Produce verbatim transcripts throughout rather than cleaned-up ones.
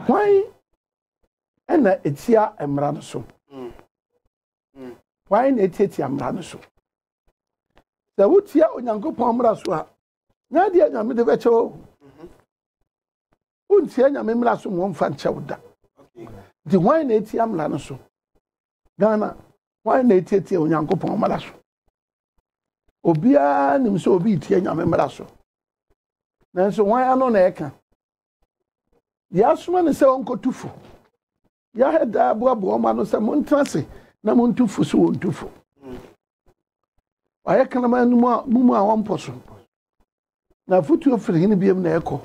Why and etia emra no so. Why na etia emra no so. Da wutia onyankopon mra so a na dia nyame de beche o. Untia nyame mra so mo mfa nche woda. The why na etia mra no so. Ghana why na etia onyankopon mra so. Obia nim so obi tie nyame mra so. Na so why ano na eka. Ya suma ne se onkotufo. Ya heda aboabo ma no se montrase na montufu so wontufu. Aya kana ma nu mu a wonposo. Na futu ofiri hini biem na eko.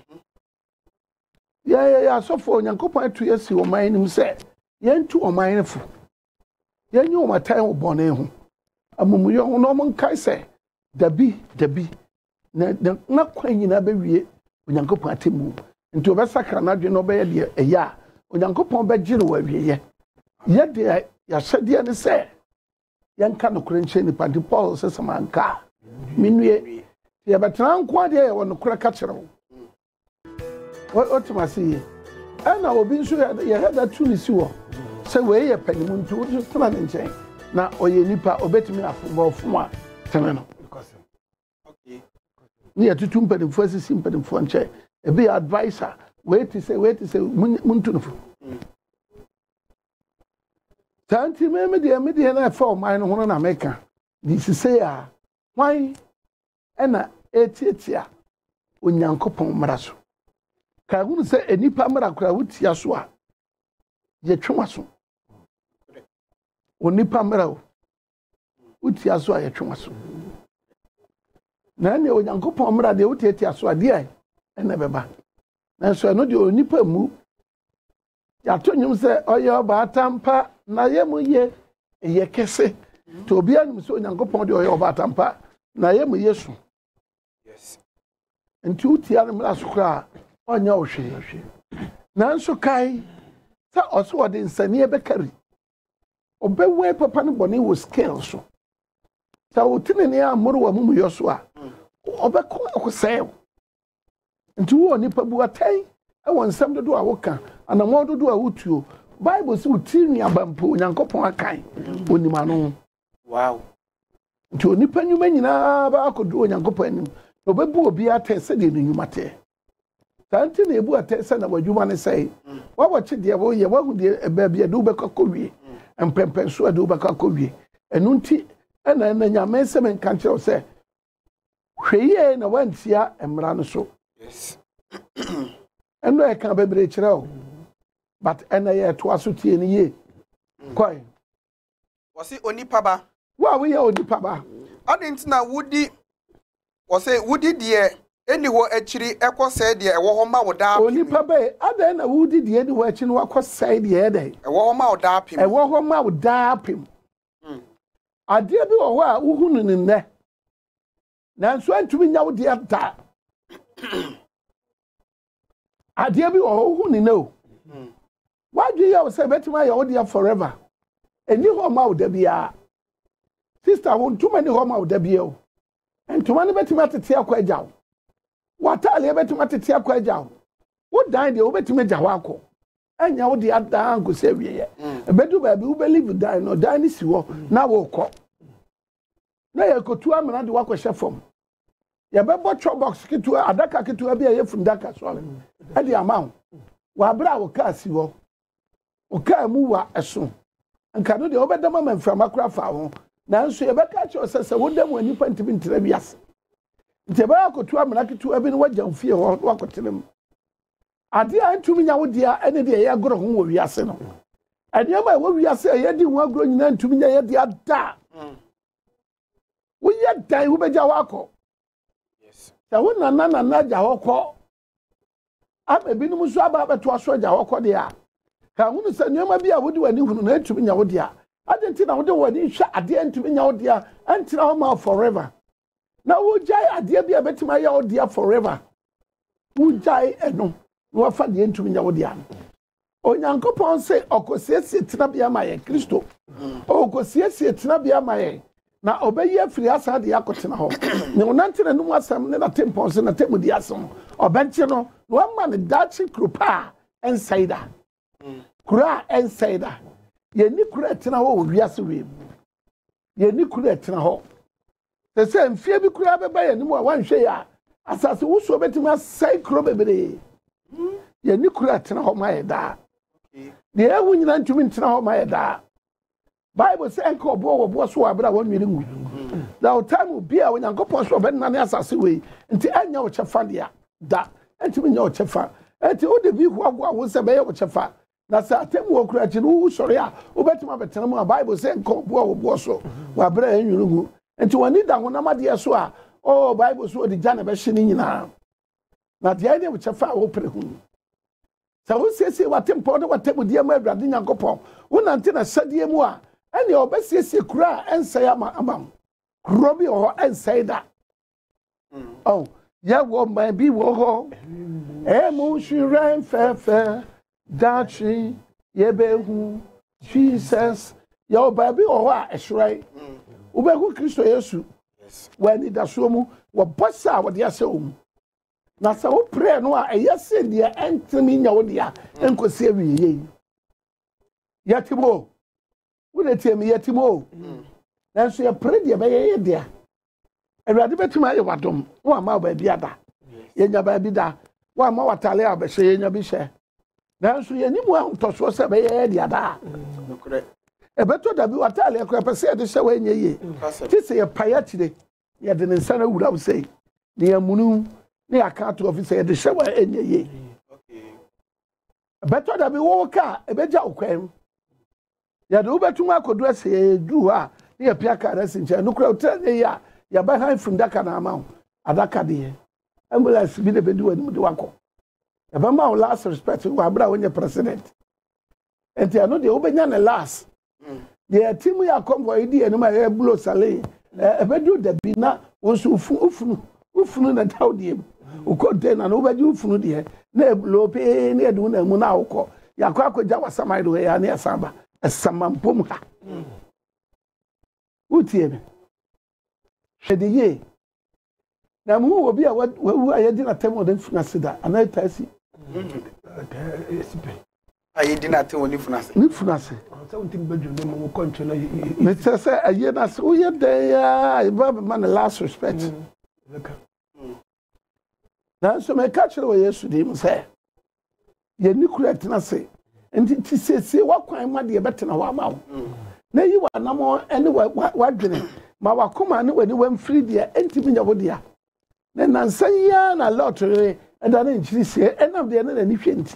Ya ya ya sofo onyankopon atu yesi o man nim se yentu o man fu. Yenyu o matan o bone ho. Amumu yo ho no mon kai se dabi dabi na na kwanyina be wie onyankopon atemu. Nti obesakra na dwe no be ye de eya onyankopon be gire wa wieye ye de ya hwede ne se yanka no kure nche ni padi Paul se samanka minue ye betran nko ade ye wono kure ka kire wo otimasi ana obi nso ye heda tu ni si wo se we ye panimu nti wo tena ne nche na oye nipa obetimi afomba ofuma tena no okay ni atutu mpanimfo asisi mpanimfo nche e be advisor wait to say wait to say muntu no tanti me me de me de na fa o man no na meka di say a why ena etietia onyankopon mraso ka hunu say enipa mra kura wutia so a ye twemaso onipa mra wutia so a ye twemaso na ne onyankopon mra de wutietia so a de ena beba na so no de onipa mu ya to nyum se oye oba atampa na ye mu ye ye kese to obi anum se onyankopon de oye oba atampa na ye mu yesu yes nti utia no mra so kra onya ohwe na nso kai sa oso ode nsane be kari obewe papa no bone wo scale so sa otine ne amoro wa mu yo so a obekọ akoseo nti wo nipa bu atai e won nsam dodo a woka anamo dodo a wotuo bible se utini abampo nyankopon akan onima no wow nti onipa nyuma nyina ba akodo nyankopon anim obebu obi atai se de nyuma te tanti na ebu atai se na wadwuma ne sei wa wache de wo ye wa hu de ba bia de ubekakọwie empempen so de ubekakọwie enu nti ena na nyame se men kan kire se hweye na wantia emra no so yes eno e kan bebre kire o but ena ye to asotie ni ye koi wose onipa ba wa we ye onipa ba adenti na wudi wose wudi de eni ho akiri ekose de ewo ho ma woda onipa ba ada na wudi de eni ho akiri no akose de e de ewo ho ma woda apim ewo ho ma woda apim mm ade bi wo ho a uhunu ne nne na nso antumi nya wo de ata ade bi wo ho uhunu ne o mm why do you say betima ya wo de forever eni ho ma woda bia sister won too many ho ma woda bia o entuma ne betima tete akwa agyaw watale betima tete akwa agyaw wo dan de wo betima agyaw akọ anya wo de ada anko se wiye ebedu ba bi wo believe dan no dan ni si wo na wo kọ na ye kotu amana de wakọ shefom ye bebo cho box kitu adaka kitu bia ye fundaka so e de amaw wa bra wo ka si wo o ka mu wa eso nka no de obedama manframa kura fa ho na nso ye beka cho sese wo dem wani pantibi ntira biase nte ba kotu amana kitu abi no wagyan fie ho wakotelem ade a ntumi nya wo dia ene de ye agoro ho wo wiase no ade ma wo wiase ye di ho agoro nyina ntumi nya ye dia da wo ye dan wo beja wakọ yes ta wo na na na ja wakọ aba bi no muso aba beto aso ja wakọ de a ka hunu se nyoma bi a wo di wani hunu na ntumi nya wo dia ade nti na wo de wani hwa ade ntumi nya wo dia antina ho ma forever na wo jai ade bi a betima ya wo dia forever wo jai eno no fa de ntumi nya wo dia onyankopon se okosiesie tena bia ma ye Kristo okosiesie tena bia ma ye na obeyi afiri asa de yakotena ho ne onantene num asam ne na tempon se na temu di asam obenche no no ama ne dachi krupa insider kura insider ye ni kura tena ho wiase we ye ni kura tena ho se se mfie bi kura beba ye ni mo wanhwe ya asase wo so betima sai kuro bebere ye ni kura tena ho ma ye da de ewu nyina ntumi tena ho ma ye da Bible say enko obo obo so abra won nwiri ngu na time bi a onyankopon so be nane asase we nti anya wo chefa dia da ntimi nya wo chefa enti o de bi hu agwa wo se be ye wo chefa na sa temu wo kura chi no sori a wo betima betena mu Bible say enko obo obo so wa abra nwiri ngu enti woni da ho na made so a oh Bible so di jana be hye ni nyina na de ide wo chefa wo pre hu sa wo sese wa tempo de wa temu dia ma awrade nyankopon wo nante na sadie mu a ene obesiesie kura ensa ya ma amam robi ho ensa da oh ya wo ma bi wo ho e mu shiran fefe dachi ye behu Jesus ya ba bi ho a ehrai wo be ku Kristo Yesu wani da so mu wo bossa wo de ase um na sa wo pray no a eyase de entimi nya wo de a enkosi awiye yatimo Who tell me yet mo? Then so you pray the bay there. And rather better my wadom, one more baby ada. Yenya baby da, one more talia be say in your bishe. Then so you need more to so say the ada. No correct. A better that you are talia crap say the show in ye. This is a piety. You didn't send a would have say. Near Munu, near cat officer the show in ye. Better that we walk a better okay. Ya do betuma akodu ase du ha ne ya pia ka resi nche no kura utre ya ya ba han from daka na amaw adaka de ambulance bi de bedu ani de wako ya ba ma last respect wa abra wonye president enti ano de obenya na last de timu ya convoy di enu ma e blow sale e bedu de bi na wonso ufu ufunu ufunu na tawde uko na no bedu ufunu de na e blow pe na edu na mu na ukọ ya kwa akọja wasama do ya na asamba Samampum ha. Utie me. Hwede na mu obi a wawu ayedi na temo de funa sida ana tasi. Ayedi na temo ni funa se. Ni funa se. So untim bedru ne mo koncho na me say aye na se uye de ya e ba man last respect. Na so me catch wo Yesu de mu say. Ye ni correct na se. Nti ti sese wakwan ma de betena wa ma wo na yi wa namo ene wa dwene ma wakoma ne wani wamfiri de enti binya wo de a na nansan ya na lottery eda na nchiri se enam de na ni hwenti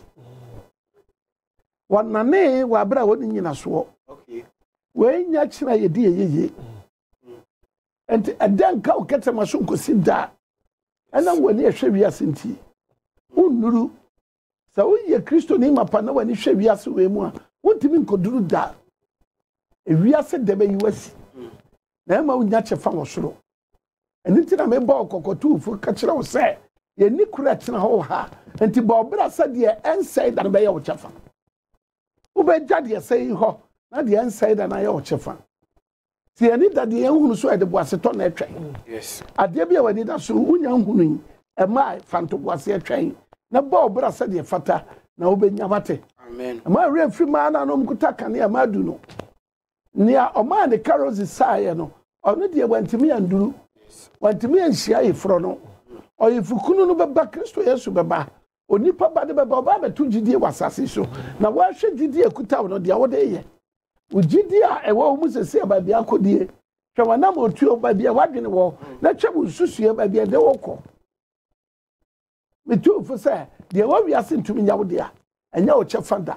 wanane wa bra woni nyina so okay we nya kira ye de yeye enti adan ka o kete ma so nkosi da enam wani ehwe wiase nti unuru sa uye Kristo ni mapa na wani hwe wiase we mu a wontimi nkoduru da e wiase de be yiwasi na ma unya chefa wo soro eni ti na me ba okokotu fu ka kire wo se ye ni kura tena ho ha enti ba obra sa de ensai da be ye wo chefa u be jade sai ho na de ensai da na ye wo chefa ti eni da de ehunu so e de boase to na etwen yes ade bia wani da so unya hunu yi e ma fanto boase etwen na ba obra sa de fata na obenya mate amen ma re fi ma na no mkuta kan ya madu no nia o ma ne carols saaye no ono de wantimi anduru wantimi anhia ifro no o yifukunu no beba Kristo Yesu beba onipa ba de beba oba betu gidie wasase so na wa hwe gidie kuta no de awode ye ugidie a ewo mu sese ba bia akodie hwe wana ma otuo ba bia wadwene wo na twem susue ba bia de wokọ metu fu se de wa wiase ntumi nyawo de a enya o chefanda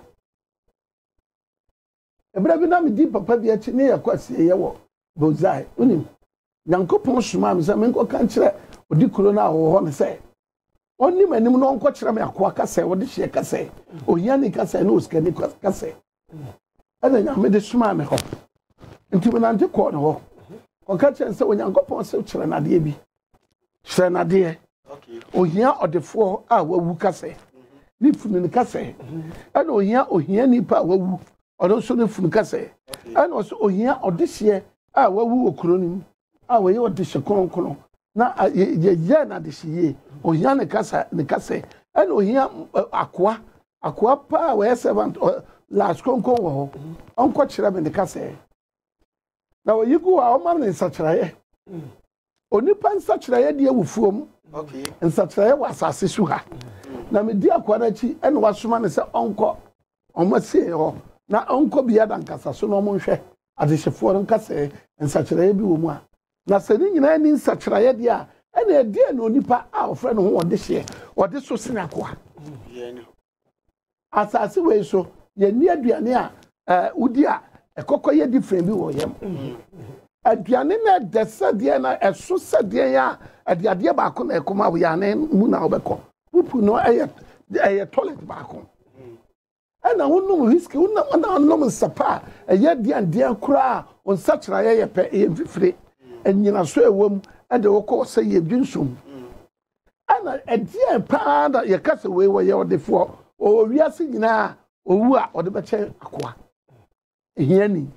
ebra bi na me di papa bi achi ne yakwase ye wo bozai unim nyankopon suma am se me nko kan kire odi kuro na wo ho ne se onni manim no nko kire me akwa ka se wo de hye ka se ohia ni ka se no uska ni ka se ana nya me de suma me ho nti me nante ko ne ho ko ka kire se onyankopon se kire na de bi kire na de okay ohia odefo a wawu ka se ni funu ni ka se ana ohia ohia ni pa wawu odo so ne funu ka se ana so ohia odehye a wawu okuro nim a waye odehye kronkron na ye ye na dehye ohia ne ka se ne ka se ana ohia akwa akwa pa we servant last konkon wo ho onko kire me de kase na oyigu a o ma ne nsakiraye onipa nsakiraye de awufuom okay nsakiraye wa asase su ha na me di akwa na chi ene wasoma ne se onko omasie ho na onko bia da nkasa so no mo nhwe adehefo no nkasa nsakiraye bi wo mu a na se ni nyina ni nsakiraye de a ene edi na onipa a ofre no ho ode hye ode so sinakwa ye ni asase we so ye ni aduane a eh udi a ekokoye different bi wo yem aduane na de sade na eso sade ya adeade ba ko na ekoma wo ya na mu na obekọ pupu no eye eye toilet ba ko ana wonum risk wonum na wonum sapa eye dian dian kura on sachra ye ye pe ye fifire enyina so ewom ade wo ko se ye dwunsum ana edian pa da ye kase we wo ye odefo o wiase nyina owu a ode beche akoa ehiani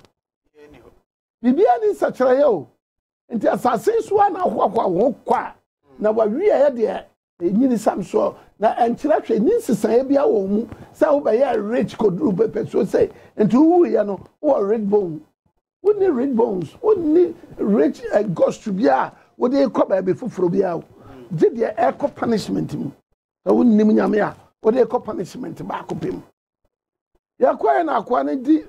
bibia ni sachra ye o nti asase so na ahoakwa wo kwa na wa wi ye de enyini samso na enkyira hwe ni nsesan bia wo mu sa wo be ye rich kodru pepe so say nti wu ye no wo red bone wo ni red bones wo ni rich uh, ghost bia wo de ko ba be fufuro bia wo je de eco punishment mu na wo nim nyame a wo de eco punishment ba ko pem ya kwa na akwa ne di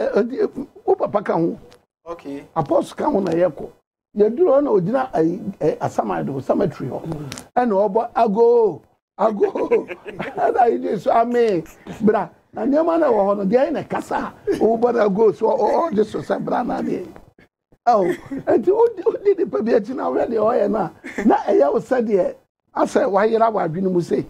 wo papa ka ho okay apostle ka ho na ye ko ye duro na ogina asamado cemetery ho ena obo ago ago ada ide so ame bra na nyama na wo ho no de na kasa wo bora go so o de so sa bra na de oh enti o di de pa bi ati na we de o ye na na eya wo sa de asa wa yira wa adwene mu sei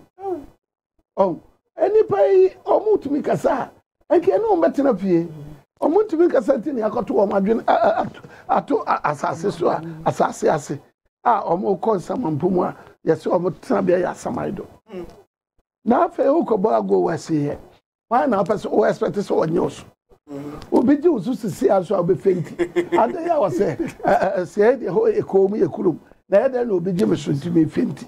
oh eni pai o mutumi kasa enke no mbetena pie omuntumi kasati ni akoto o madwene ato asase so asase ase a omo konsamampumu a yesi omo tena bia ya samaido na afa ukobo ago wase ye why na person o expect so onyoso obi ji usu sisi aso obi fenti ade ya wase se de ho ekomu yekurum na ye de na obi ji mesunti me fenti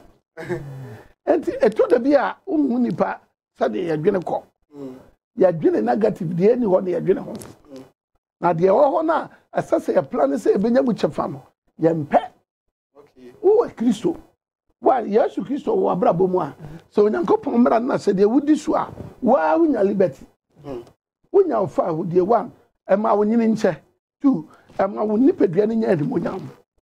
enti eto da bia umu nipa sade ye dwene ko ya dwene negative de ni ho na ye dwene ho na de ho na asase ya plan se ebenya mu chefa no ye mpe okay o Kristo wa Yesu Kristo wa brabo mu a so nyankopon mra na se de wudi so a wa unya liberty unya ofa ho de one e ma wonyini nche two e ma wonni pedua ni nya adimonyam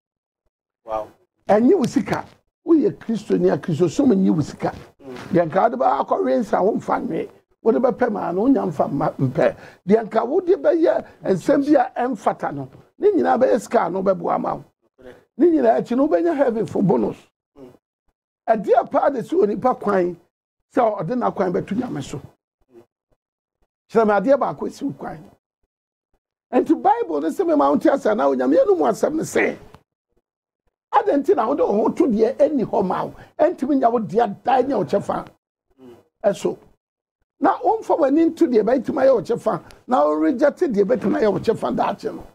wow enyi wusika uye Kristo ni a Kristo so manyi wusika de nka de ba akọrensa wo mfa nwe wo de be pema no unya mfa mpe de nka wo de be ye ensem bia emfata no ni nyina be ska no be bo ama ni nyina achi no benya heaven for bonus adia pa de so ni pa kwan se ode na kwan betu nyame so kire ma adia ba ko si kwan enti bible ne se me mount asa na onyame enu mu asem ne se adenti na wo de ho to de eni ho mawo enti nya wo de da nya wo chefa eso na omfa wani to de ba itima ye wo chefa na wo reject de betima ye wo chefa da ache no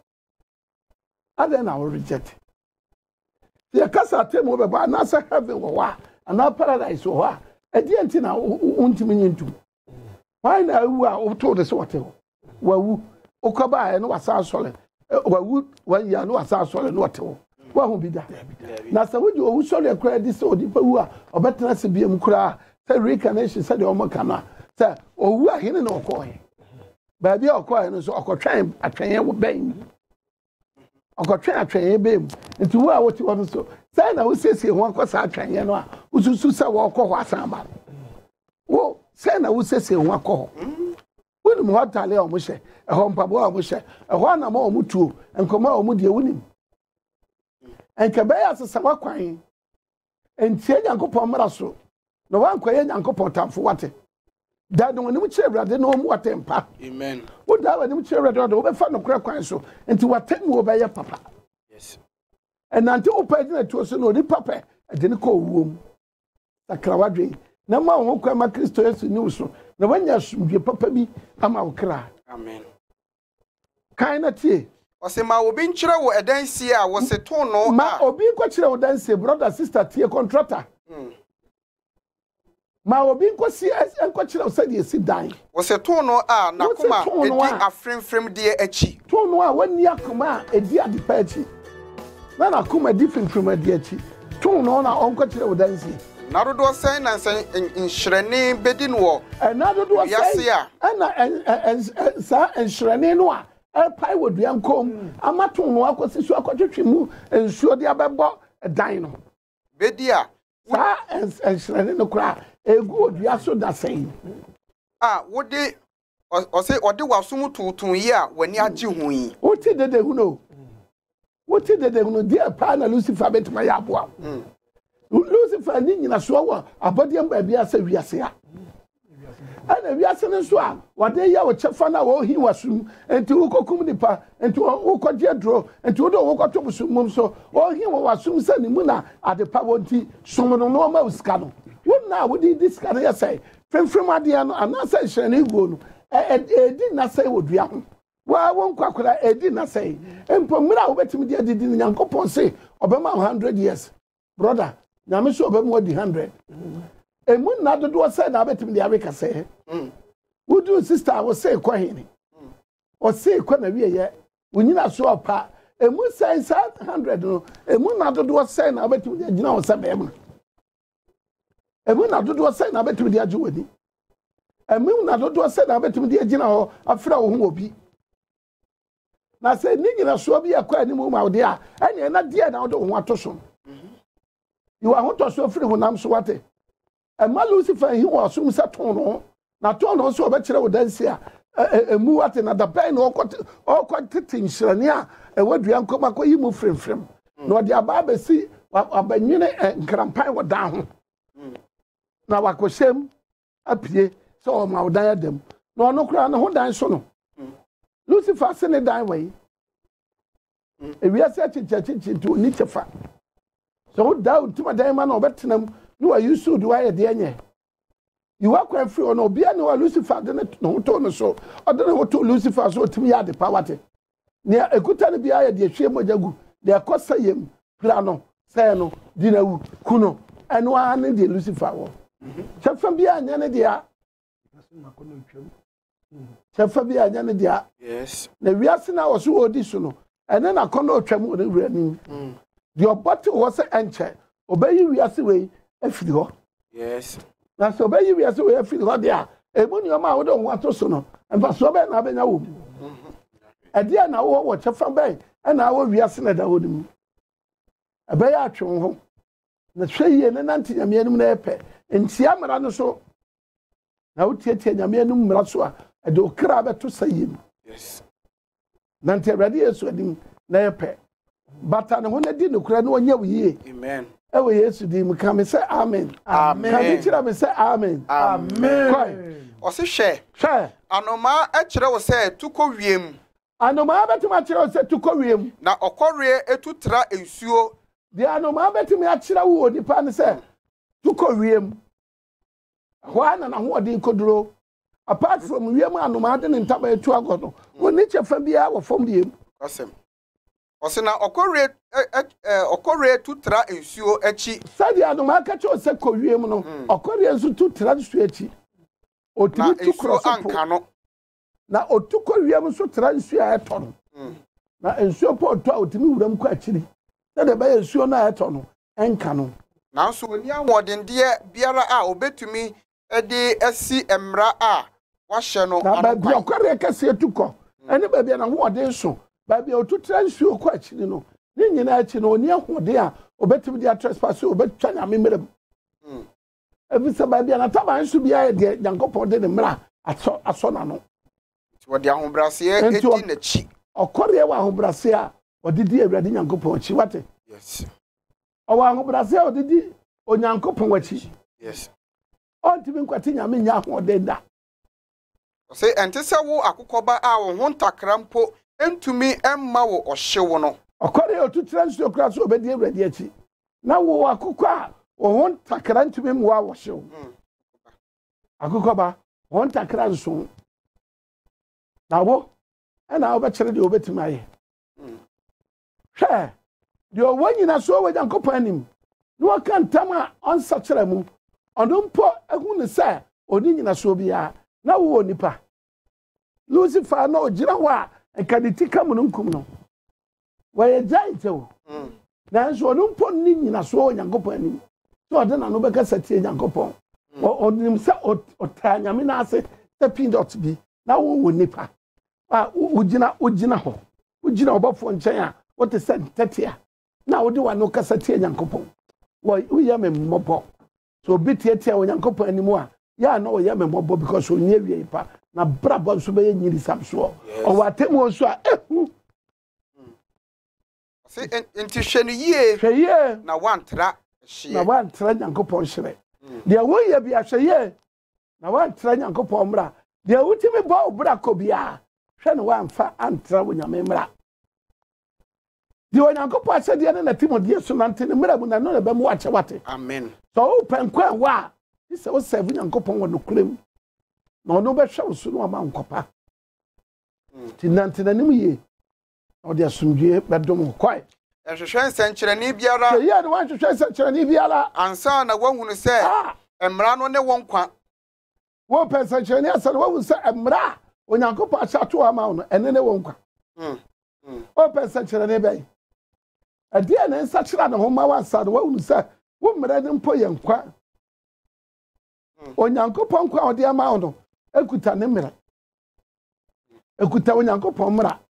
aden na wo reject ya kasa temu be ba na sa heaven wo wa ana paradise wo wa edi enti na untimi nyintu why na wu a wo to de so wote ho wa wu okoba e no wasa asole wa wu wa ya no wasa asole no wote ho wa hu bi da na sa wo di owu sole kra di so di pa wu a obetena se biem kra se reincarnation se de o makana se owu a hene na okoye ba bia okoye no so okotwan atwen wo ben okotwe atwen bem nti wo a woti wono so sai na wo siesie ho akosa atwen no a ususu se wo okọ ho asamba wo sai na wo siesie ho akọ ho woni mo hotale o mo hye e ho mpabo o mo hye e ho na ma o mo tuo enkoma o mo de wonim enka be ya sesa wakwan entie nyankopon mra so no wankoye nyankopon tamfo wate da no woni mo kire brade no mo wate mpa amen wo da woni mo kire brade wo be fa no kra kwan so enti wate mo be ye papa yes enante wo pa gina tuo so no ni papa de ne ko wuom sakra wadwe na ma wo kwa ma Kristo Yesu ni uso na wanya sumdwe papa bi ama wo kra amen kan na tie ose ma obi nkyere wo edansi a wo se to no ma obi ko kire wo dansi brother sister tie contractor mm ma obi nkosi enkokyere o sɛ de esi dan wo se to no a na koma edi afremfrem de achi to no a wani akoma a edi adepa achi na na koma di fimfim adi achi to no na onkokyere o dansi na dodo sɛn na sɛn nhyerɛne bedi no wo na dodo sɛn ɛna sa nhyerɛne no a ɛpai wɔ dua nkom ama to no akosi so akɔtwetwe mu nsuo de abɛbɔ dan no bedi a sa nhyerɛne no kora egu odua so da sɛn ah wode o se ode wasum tutun yi a wani agye ho yi woti dede hu no woti dede hu no dia pa na Lucifer betuma ya aboa Lucifer ni nyina so wa abodie mba bia sa wiase a ana wiase ne so a wode ya wo chefa na wo hi wasum enti wo kokum nipa enti wo kogye dro enti wo do wo koto busum so wo hi wo wasum sa ni mu na adepa wonti som no no ma uska no wona wodi diska no yesai femfem ade no anasa hyerene guo no edi na sai wodua ho wa won kwakora edi na sai empo mira wo betimi de adidi nyankopon se obema one hundred years brother nyame so obema odi one hundred emu na dodo sai na betimi de abeka sai wudu sister wo sai kwa hini o sai kwa na wiye wunyina so opa emu sai one hundred no emu na dodo sai na betimi de gina wo sai bema emu na dodo sai na betimi de aju wadi emu na dodo sai na betimi de gina ho afra wo ho obi na say ni nyina so bi akwa ni mu ma wo de a ene na de na wo de ho atoso you are to so free honam so wate e ma Lucifer hi wo asum se ton no na ton no so obekire wo dansi a emu wate na da bai no okot okot titin hyerane a e wadua nkoma ko yi mu fremfrem na ode aba besi abanwene nkrampan wo dan ho na wakoshem apie so o ma wo dan adam na ono kura na ho dan so no Lucifer se ne dan wai e wi ase chichichi to ni chefa so da ultima dan ma na obetenam no wa yusu do aye de enye you are quite free on obi na Lucifer de no to no so o de no to Lucifer so ultima ya de power te ne ekuta ne bi aye de hwe mojagu de akosa yem plano say no dinawu kuno eno an de Lucifer wo chefa bi anya ne de a chefa bi anya ne de a yes na wiase na wo so odi so no ene na kono otwam wo ne wurani the obati was enche obeyi wiase we afiri ho yes na so obeyi wiase we afiri ho de a emu ni o ma wo de ho ato so no emfa so be na benya wo ade na wo wo chefa be na wo wiase na da wo nim abeyi atwe ho na hweye ne nante nyame anum na epe ntia mara no so na wo tietie nyame anum mara so a ade okra beto sayim yes nante ready yesu adim na epe bata ne ho na di ne kura na onya wiye amen ewe yesu di mu ka me say amen amen ka me kira me say amen amen o se hwe hwe anoma a kire wo say tukọ wiem anoma betuma kire wo say tukọ wiem na okọre etutra ensuo di anoma betuma akire wo onipa ne say tukọ wiem ho ana na ho odi koduro apart from wiem anoma de ne ntaba etu agodo woni chefa bia wo fom wiem asem osina okore okore tutra ensuo achi sadi anoma ka cho se kowiem no okore ensu tutra nsuo achi otimi tu cross anka no na otuko wiem so tra nsuo a eto no na ensuo po to a otimi wuram kwa achiri na de ba ensuo na eto no enka no na nso oni awodende biara a obetumi ede asi emra a wahye no na ba bi okore ka se tuko ene ba bia na ho ode so ba bia otutra nsuo kwa achiri no ni nyina achi no oni ahode a obetimi dia trespass obetwa nyame merem mm ebisa ba bia na taba nsu bia de yankopon de ne mra aso aso na no wodi ahobrase edi na chi okore wa ahobrase a odidi awrade yankopon chi wate yes o wa ahobrase a odidi onyankopon wachi yes on timi nkwati nyame nya ahode da o se entese wo akokoba a wo ho ntakrampo entumi emma wo ohyewo no okore otutra nsu okra so obedi awrade achi na wo akokọ a wo ho ntakra ntumi mwa wo hyewo akokoba wo ntakra nso na wo ana obekere de obetimi aye hwe de owanyina so wo yankopon anim no kan tama on sachera mu ono mpo ehu ne say oni nyina so bia na wo nipa Lucifer na ogira ho a enkaniti kam no nkum no waye giant o na so ono mpo ni nyina so Nyankopon anim so ode na no beka satie Nyankopon onim se otanyame na ase tapin dot bi na wo wo nipa a ugina ugina ho ugina obafo nchen a what is said tatia na wo de wa no kasa tie Nyankopon wo uya me mobo so bitie tie wo Nyankopon anim a ya na wo ya me mobo because onye wie pa na brabo so be nyiri samso o wa temu so a ehu se enti hwenu yie hweye na wantra hye na wantra Nyankopon hye de wo ye bia hweye na wantra Nyankopon mra de wutimi bo obra ko bia hwe no wanfa antra wo nyame mra de wo Nyankopon ase de na Timothy so nante ne mra mu na no be mu wache wate amen so open kwa wa ise wo serve Nyankopon wo no kulem na ono be hwe so no ama nkopa ti nante na nim ye o de asumdue be dom kwai ehwehwe nsenkyerani biara ye de wan hwehwe nsenkyerani biara ansa na wahunu se emra no ne won kwa wo nsenkyerani asa na wahunu se emra Onyankopon achato ama no ene ne won kwa mm mm o nsenkyerani be ade na nsakyera na ho ma wansa na wahunu se wo mra ne mpo ye nkwa Onyankopon kwa ode ama no ekuta ne mra ekuta Onyankopon mra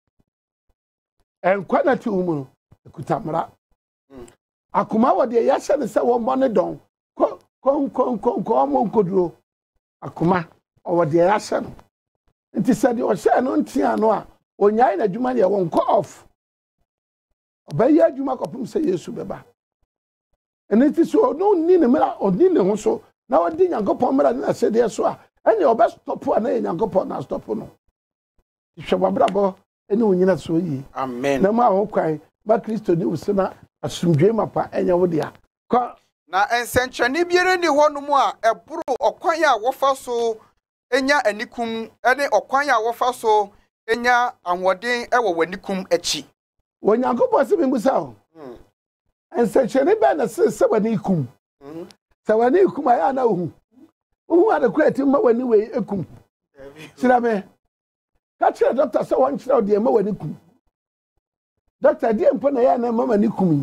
enkwa na ti umu no ekuta mra akuma wo de ya hye ne se wo mbone don ko ko ko ko ko mo nkoduro akuma wo de ya hye no nti se de o hye no ntia no a onyai na adwuma ne wo nko off obayi adwuma kopum se Yesu beba eniti so no ni ne mra oni ne ho so na wo di Nyankopon mra na se de so a ene oba stop na Nyankopon na stop no hwebabra ene onyina so yi amen na ma ho kwai ba Kristo ni usena asumdwe mapa enya wo dia ko na ensenkyerani biere ni honom a eburu okwan a wofa so enya anikum ene okwan a wofa so enya anwoden ewo wanikum achi Onyankopon se bimusa ho ensenkyerani be na se se wani kum se wani kum aya na ohu ohu ada kwati ma wani we ekum sira me ka chere doctor se won chere de ma wani kum doctor de mpo na ya na ma wani kum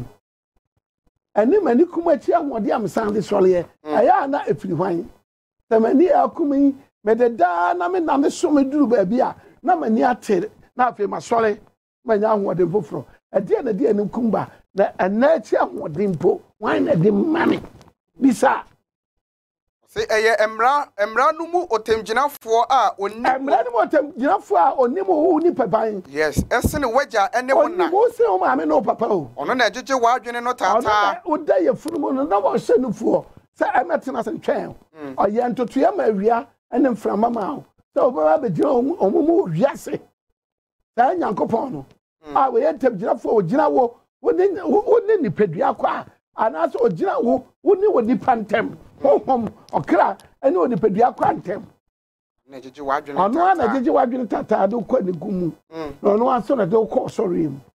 ani mani kum achi ahode am sande sole aya na efiri hwan se mani akum me de da na me na me so me duru ba bia na mani atere na afi ma sole manya ahode foforo ade na de ani kum ba na anachi ahode mpo hwan na de mame bisa se eye emra emra no mu otemgyinafo a onni emra no mu otemgyinafo a onni mu hu ni papan yes esene waja ene wona mo se o ma me no papa o ono na ejeje wadwene no tata o da ye funu mu no na wo hye no fuo se emetena se twɛn o ye ntoto ya ma awia ene mframa ma o se o ba be gina o mu mu wiase sa Nyankopon no a we ye otemgyinafo o gina wo woni woni ni pedua kwa anaso o gina wo woni woni pantem hom okra ene woni pedua kwa ntem na ejeje wadwene tata ono na ejeje wadwene tata do kwa ni gumu no ono aso na do kwa sorry mu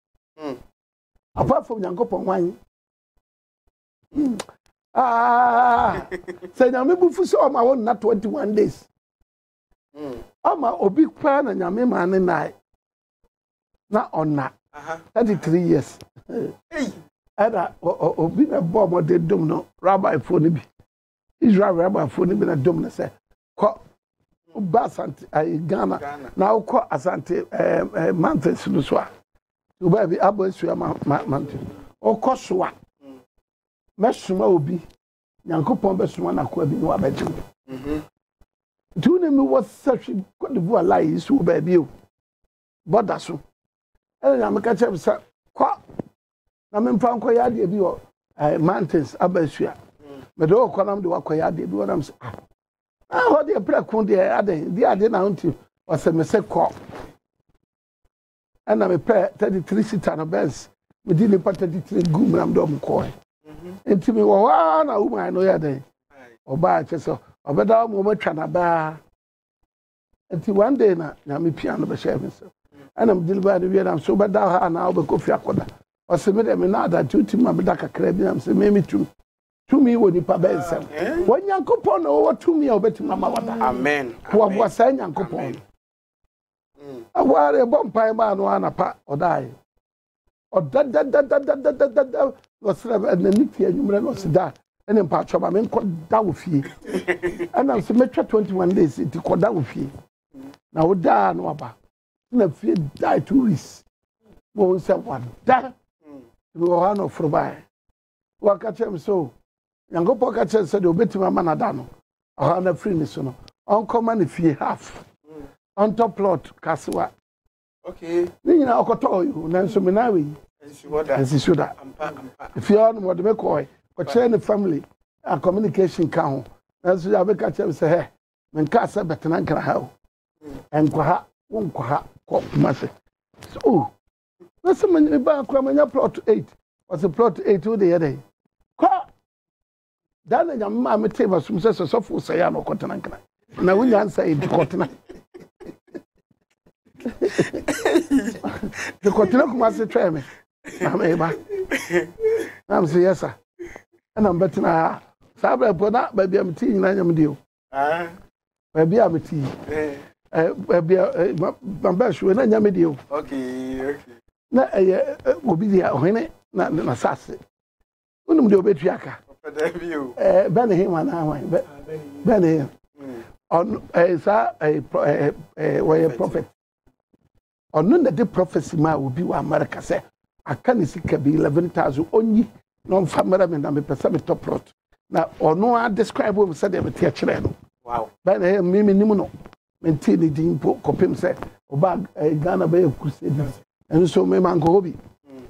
apart from Nyankopon wan ah say nyame bufu so ma won na twenty-one days ama obi kwa na nyame ma ne nai na onna thirty-three years hey ada obi na bo mo de dom no rabbi fo ni bi Israel rabbi fo ni bi na dom na say ko ba Asante ai Ghana na ko Asante eh mountains no so a to ba bi abo su ma mountain o ko so a mesuma obi Nyankopon besuma na ko abi no abedi mhm tu ne mi was such Cote d'Ivoire lai so ba bi o boda so e na me ka che bisa ko na me mfa nko ya de bi o mountains abasua me do ko nam de wa ko ya de bi o nam ah ah ho de prekun de ade de ade na hunti o se me se ko ana me pe thirty-three seater no Benz me di ne thirty-three gum nam do m ko enti me wo wa na woman no ya de oba che so obeda mo matwa na ba enti one day na na me piano be share me so ana me dilba de wi na so obeda ha na obeko fi akoda o se me de me na da tuti ma be da kakra bi am se me me tum tumi wo nipa be nsem wo nyankopon na wo tumi a obetima ma wada amen wo bo sa nyankopon mm aware bompai ma no anapa odai odadadadadadadada no sra na nipi anwumre no sida ene mpa choba me nko da wo fie ana so metwa twenty-one days ti ko da wo fie na wo da no aba na fie die two weeks wo nse wada wo ha no frobai wa ka chem so nyangopo ka chem se de obetima ma na da no ha na free ni so no on come na fie half on top plot kaswa okay ni nyina okoto yo na nso me na we ensi soda if you on what me call ko chere ne family and communication ka ho na nso ya be ka chem se he men ka se betena nkra ha o enko ha wonko ha ko mase so na se me ba kwa manya plot eight was a plot eight wo de yede ko dan na ma me te ba sum se so fo se ya no ko tena nkra na wunya ansa e di ko tena the continue kuma se try me am eba am say yes sir and am betina sabra poda ba bia mti nyina nyam dio ah ba bia mti eh eh ba bia ba ba shwe na nyam dio okay okay na eh obi dia ohene na na sase unum dio betu aka eh ba ne hima na wan ba ne on eh sa eh eh we prophet onu na de prophecy ma obi wa America say aka ne sika bi eleven thousand onyi no famara me na me pesa me top plot na onu a describe we say de me tie kire no wow ba na me me nim no me tie ni din po kopem say oba Ghana ba e crusade en so me man ko obi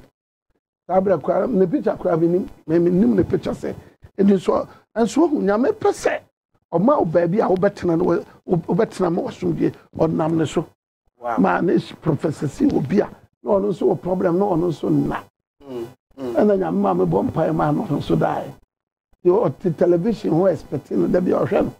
sabra kwa ne picture kwa bi nim me nim ne picture say en so en so hu nya me pese o ma oba bi a obetena no obetena mo osumdie onam ne so wow man is professor si obia no no so problem no no so na mm and then my me bom pai man no so die you television who expecting that be ohwe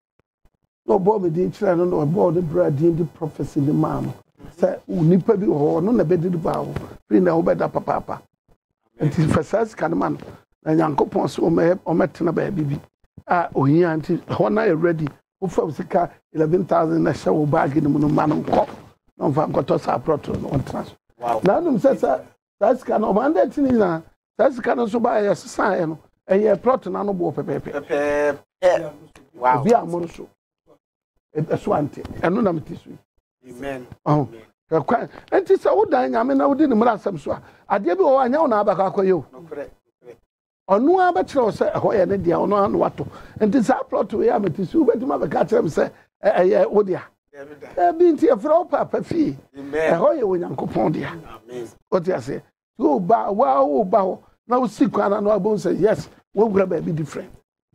no bo me din kire no no bo the bread the prophecy the man say unipa bi ho no na be di ba ho free na ho be da papa papa and the first kan man na yankopon so o me o metena ba bibi ah ohia anti ho na ready wo fa sika eleven thousand na sha wo bag ni mu no man nko no fa nkoto sa proto no trans wow na dum se sa that's kan o man that ni na that's kan so ba ya sa ya no e ye proto na no bo pepepe pepe wow bi amoro so e so ante eno na metisu amen oh kwa enti sa wo dan nyame na wo di ni mra asem so ade bi wo anya wo na abaka akoyo no kure onu aba kire wo se ho ye ne dia ono anu wato enti sa proto ya metisu betima be ka kire me se eh wo dia eh binti e fro papa fi eh ho ye wonyankopon dia amen o ti ase go ba wa wo ba ho na wo sikwana no abon say yes wo gura ba bi different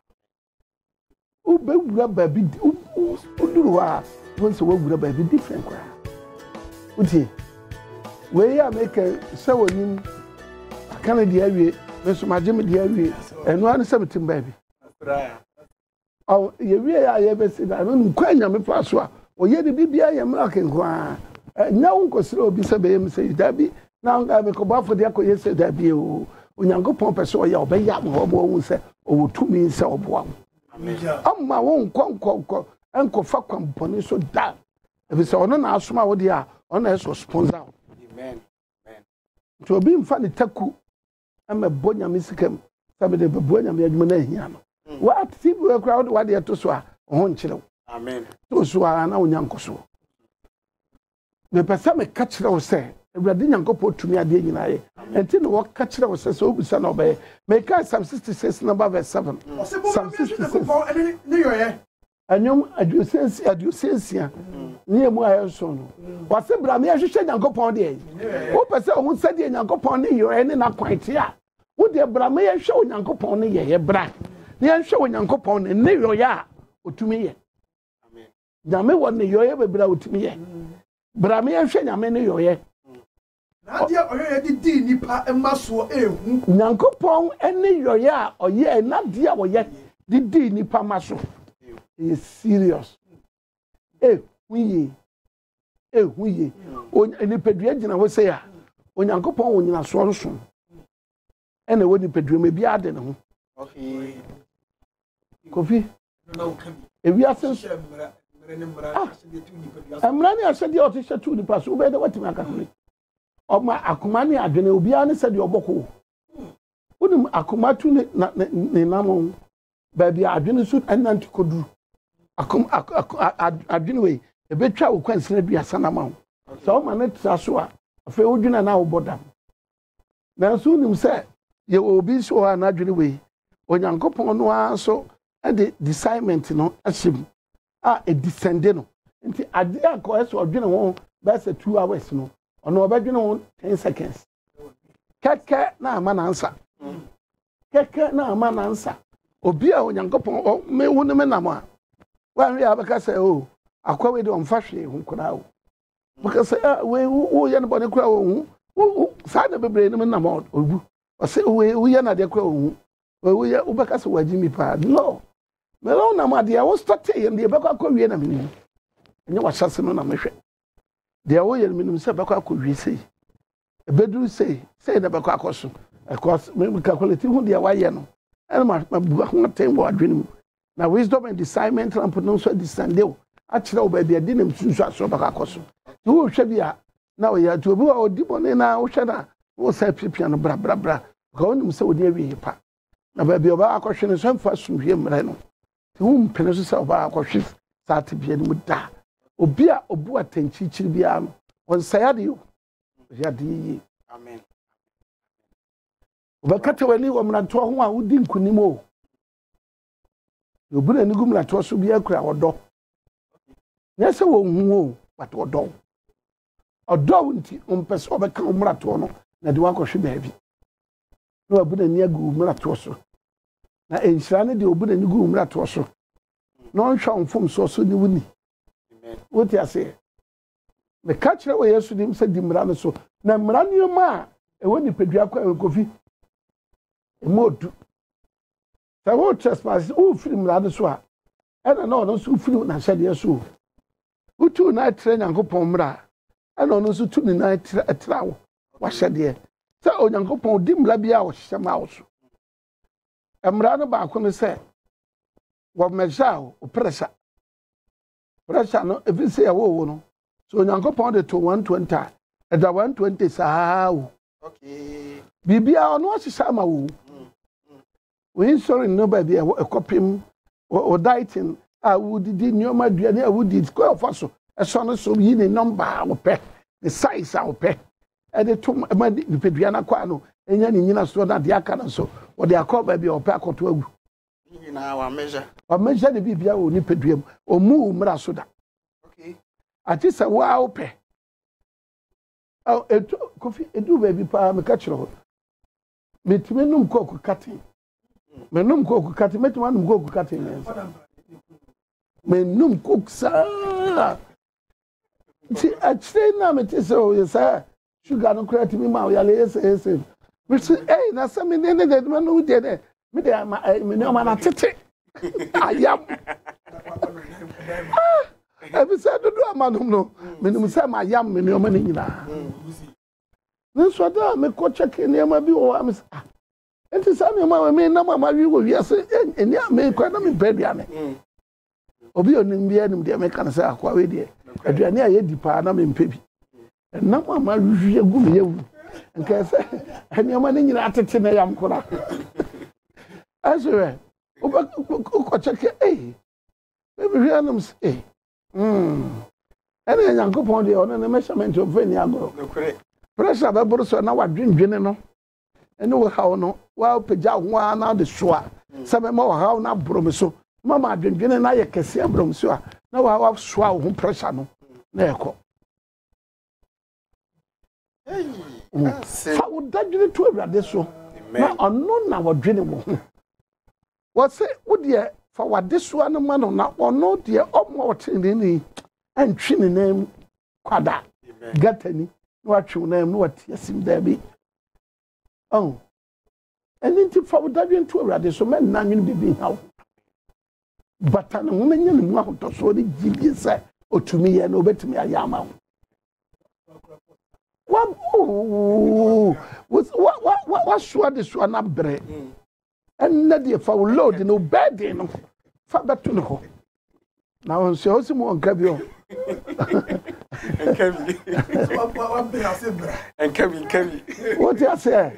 o be gura ba bi o duru wa won say wo gura ba bi different kwa o ti we ya make say wonim akana dia wie me so maje me dia wie eno an say metim ba bi oh ye wie ya ye be say na no kwanya me fa so a o ye de bibia ye mra kenkwa nya won kosira obi se be ye me say da bi na nga be ko ba fo de akoye se da bi o onyankopon pese o ya o be ya mo mo won se o wotumi se oboa amen amma won konkon enko fa kwamponi so da e se ono na asoma wo de a ono e so sponsor amen amen to bi mfa ne taku ama bonya misikam sabe de bonya me adwuma na hia no wa tibu e crowd wa de to so a ho nkire amen to so a na onyankoso me pese me ka kire wo se Everybody nyankopo tumi ade nyina ye enti no waka kire wo se so obusa na obaye make Psalm sixty-six number verse seven Psalm sixty-six ne yo ye anyom adusensi adusensia ne emu ayo so no wase bra me ahwehwe nyankopon de wo pese ohun sade nyankopon ne yo ye ne na kwante a wo de bra me ahwehwe nyankopon ne ye ye bra ne ahwehwe nyankopon ne ne yo ya otumi ye amen nyame wo ne yo ye be bra otumi ye bra me ahwehwe nyame ne yo ye Nadia oye di di nipa emaso ehu Nyankopon ene yoye a oye nadia oye di di nipa maso is serious eh huye eh huye oni pedua gina ho se ya Onyankopon onyina so nso ene woni pedua me bia de ne ho Okay. Kofi. Ewi ase. Amra ni ase de o te shetu ni pass. Ube de watimi aka kule. Oma akoma ni adwene obi a ne se de oboko. Unim akoma tu ne ne namon. Ba bia adwene su ananti koduru. Akom adwene we e betwa wo kwansena duasa na ma. So ma ne tra so a afa odwina na wo bodam. Na so unim se ye obi so ha na adwene we. Onyankopon no aso e de assignment no ahyem a e descend no. Nti ade akọ eso odwene ho ba se two hours no. Ono obadwene ho ten seconds. Keke na ama na ansa. Keke na ama na ansa. Obi a onyankopon me hu ne me nam a. Wa hwe abaka se o akwa we de omfa hwe hu kura o. Baka se we wo ye ne bone kura o hu. Sa na bebre ne me nam obu. O se we wo ye na de kura o hu. We ye ubaka se wajimi pa. No. Me lo na ma de wo start ye de baka akwa wie na me ni. Enye wa hyase no na me hwe. De wo ye me nim se baka akwa wie sei. Ebeduru sei, sei na baka akoso. Because me calculate hu de wa ye no. And my my ten word dream. Now wisdom and discernment and put no so discerned. Actually, baby, I didn't choose so back across. You should be now you are to be or deep on now. Shana was a piano bra bra bra. Go on so dear we pa. Now baby, about question is some first from him. Reno. To whom penetrates about questions start to be with that. Obia obua tenchi chibiano. On Sayadi, Yadi. Amen. Obakata wani wa mnato ho a wudi nkunimo obuna ni gumla to so bia kura odo nyese wo hu o but odo odo nti ompese obeka mrato no na de wakohwe baabi no obuna ni agu mrato so na enhira ne de obuna ni gu mrato so no nhwa mfom so so ni wuni amen woti ase me ka kire wo yesu dim se dimra no so na mra ni ma e woni pedua kwa Kofi modu ta wo trespass u film la so a ena no no so film na hyade so utu na tre nyankopon mra ena no so tu ni na tra wo wa hyade ta onyankopon di mra bia wo hye ma wo so emra no ba ko no se wo meja o pressure pressure no ebi se ya wo wo no so onyankopon de to one twenty e da one twenty saa wo okay bibia ono hye ma wo we sorry no baby a copy or dieting I would did new my I would did square for so a son so yi the number or pay the size our pay and the two my Pedriana Quano and yan in so that the aka so or they are called baby or pack or two in our measure or measure the bibia or nipedrium or move mrasoda okay at least a wow pay oh it coffee it do baby pa me catch her metime num cook cutting menum cook cutting metime num cook cutting menum cook sa ti a train na me ti so yes sugar no create me ma o yale yes yes me say eh na say me ne ne de me no de de me de me no ma na tete ayam e bi say do do amanum no me no say ma yam me no ma ni nyina ne so da me ko check ne ma bi o am ah enti say me ma me na ma ma wi wo wi ase eni me ko na me bedua ne obi onim bia nim de me kan say akwa we de aduane a ye di pa na me mpebi na ma ma wi egu me yewu nka say eni ma ni nyina atete na yam kora aswe oba ko check eh me bi anum eh mm ene Nyankopon de ono ne measurement of any agro pressure ba buru so na wadwendwene no ene wo hawo no wa pagya ho na de soa sabe ma wo hawo na buru me so mama adwendwene na ye kese aburu me so a na wa wa soa ho pressure no na ekọ hey fa wo dadwene to awurade so na ono na wadwene wo wo se wo de fa wade soa no ma no na ono de omo otene ni antwi ne nam kwada gatani no atwi nam no watia sim da bi oh eni ti fa wodadwe nto awurade so men na nwene bibi hawo bata ne ho menya ne mu ahoto so de gibi sai otumi ye na obetumi ayama ho wa wa wa wa soa de soa na bre and na de fa load no bed no fa beto no ho na on se o si mo nka bi o nka bi nka bi nka bi what you say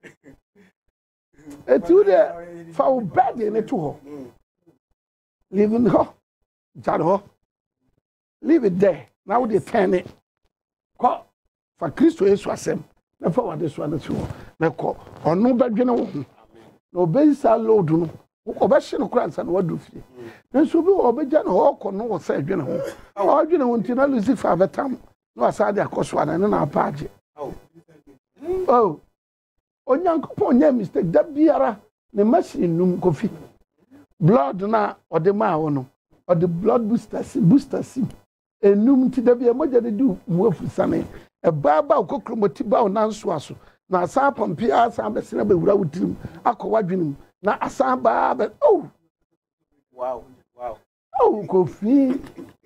etu de fa bed no to ho leave it ho jar ho leave it there now they turn it ko fa Kristo Yesu asem na fa wa de so na to na ko onu badwene wo ho na obesa load no obehye no kura nsa na wadu fie nso bi obegya no hokọ no wo sa adwene ho adwene ho ntina Lucifer abetam no asade akoso ana na apaaje oh onyankopon nya mistake da biara ne machine num kofi blood na ode ma wo no ode blood boosters boosters enum ti da biara moja de du muafu sane e baba okokromoti ba na nso aso na asa pompi asa besena be wura wutirim akọwa dwenem na asa ba be oh wow wow oh kofi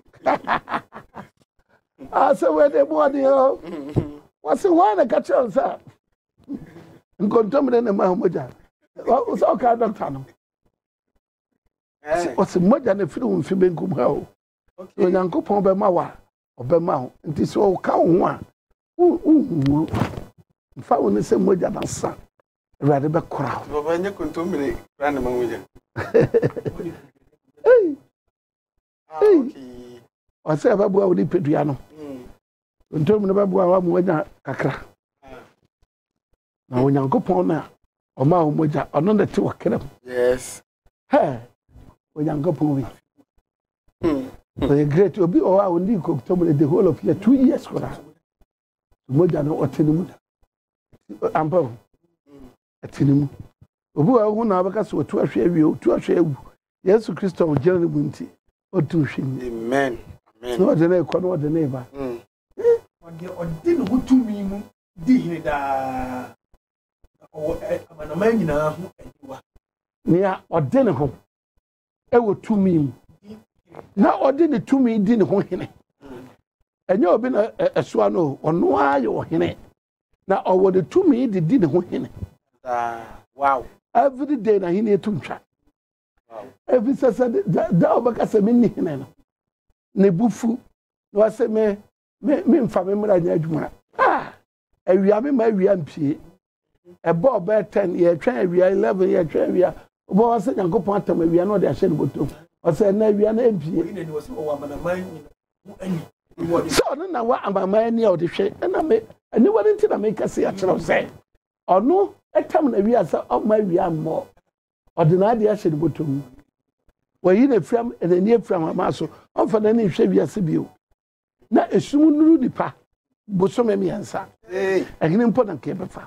asa we de body oh wase wana ka chelsa nkontomre na ma moja o so ka doctor no o se moja na firi wo mfi benkum ha o okay nyankopon be ma wa obema ho nti so ka wo a u fa woni se moja na sa rade be kora baba nye kontomre rande ma moja hey okay o se ba bua woni pedua no kontomre ba bua wa moja kakra na onyankopon na o ma wo moja ono na ti wakram yes he onyankopon wi hmm the great obi o wa oni kontomre the whole of year two years kora moja na otenimu ampa atinimu obi wa hu na abaka so tu ahwe awie tu ahwe awu Yesu Kristo o jere ne bunti o tu hwe amen amen no de na ekọ no de na eba mm ode ode no hutumi mu di hire da o amanama nyina ho adiwa nia ode ne ho e wo tumi mu na ode ne tumi di ne ho hene enye obi na esoa no ono aye wo hene na owo de tumi di di ne ho hene ah wow every day na hene etuntwa wow every saturday da obaka se me ni hene no ne bufu no ase me me me mfa me mra nya adwuma ah awia me ma awia mpie e bo oba ten ye twa awia eleven ye twa awia obo wase nyankopon atam awia no de ahye ne botom ose na awia na mpie ine ni wase o amanama nyina mu ani so no na wa amama ni o de hwe na me ani wani nti na me kase ya kire se ono etam na wi asa o ma wi ammo ordinary ya hye botom wa yi na fram na ni afram ma so on fa na ni hwe wi ase bio na esum nuru nipa bosome me yansa eh ehine mpo na ke befa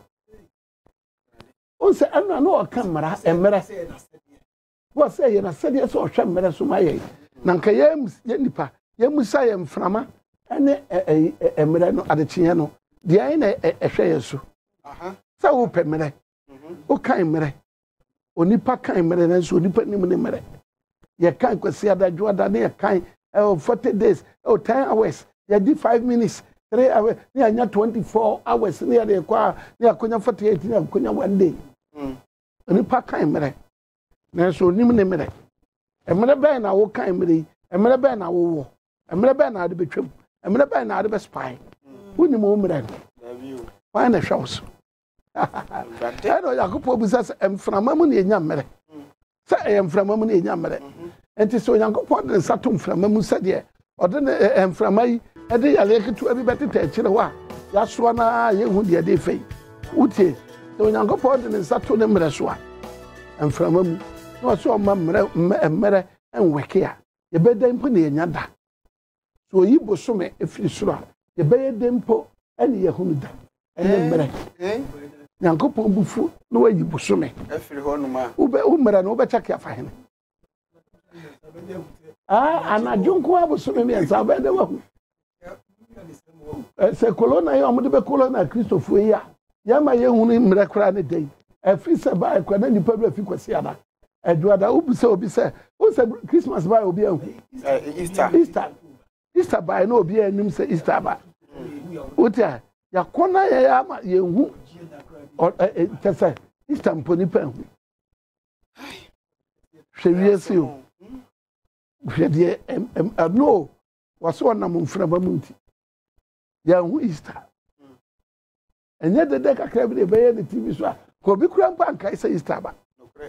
on se anu na o kan mara emere wo se ye na sede so hwe emere so ma ye na nka ye nipa ye musa ye mframa ene emere no adekye no de ai na ehwe ye so aha sa wo pemere o kan mere onipa kan mere na so onipa nim ne mere ye kan kwasi adadwo adane ye kan forty days oh ten hours ye di five minutes three hours ni anya twenty-four hours ni ya kwa ni akonya forty-eight ni akonya one day mm onipa kan mere na so nim ne mere emere ben na wo kan mere emere ben na wo wo emere ben na ade betwam emere ben na ade be spy woni mo mere why na shows I know Yakopo business emframa mu na enya mere se emframa mu na enya mere enti so Yakopo de satum frama mu se de ode ne emframa yi e de yale ketu abi betete akire wa ya so na ye hu de de fei utie so Yakopo de ne sato ne mere so a emframa mu no so ma mere mere enweke a ye be de mpo na enya da so yi bosome efiri soro a ye be ye de mpo ene ye hu da ene mere eh Yankopon bufu no wayi bosome afiri ho numa ube umra no becha kia fa hene ah anajonko abosome me nsa ba de wa hu se kolona yo amde be kolona Christopher ya ya ma ye hu ni mra kra ne dei afi se ba akwa na nipa bi afi kwasi ada aduada ubi se obi se o se Christmas ba obi ahu Easter Easter Easter ba no obi anim se Easter ba utia ya kona ya ya ma ye hu o tese Easter mponi pa hu hwe wiase o hwe de no waso onam mfra ba munti ya hu Easter enye de de kakra bi de be ye ne T V so a ko bi kura mpa nkai say Easter ba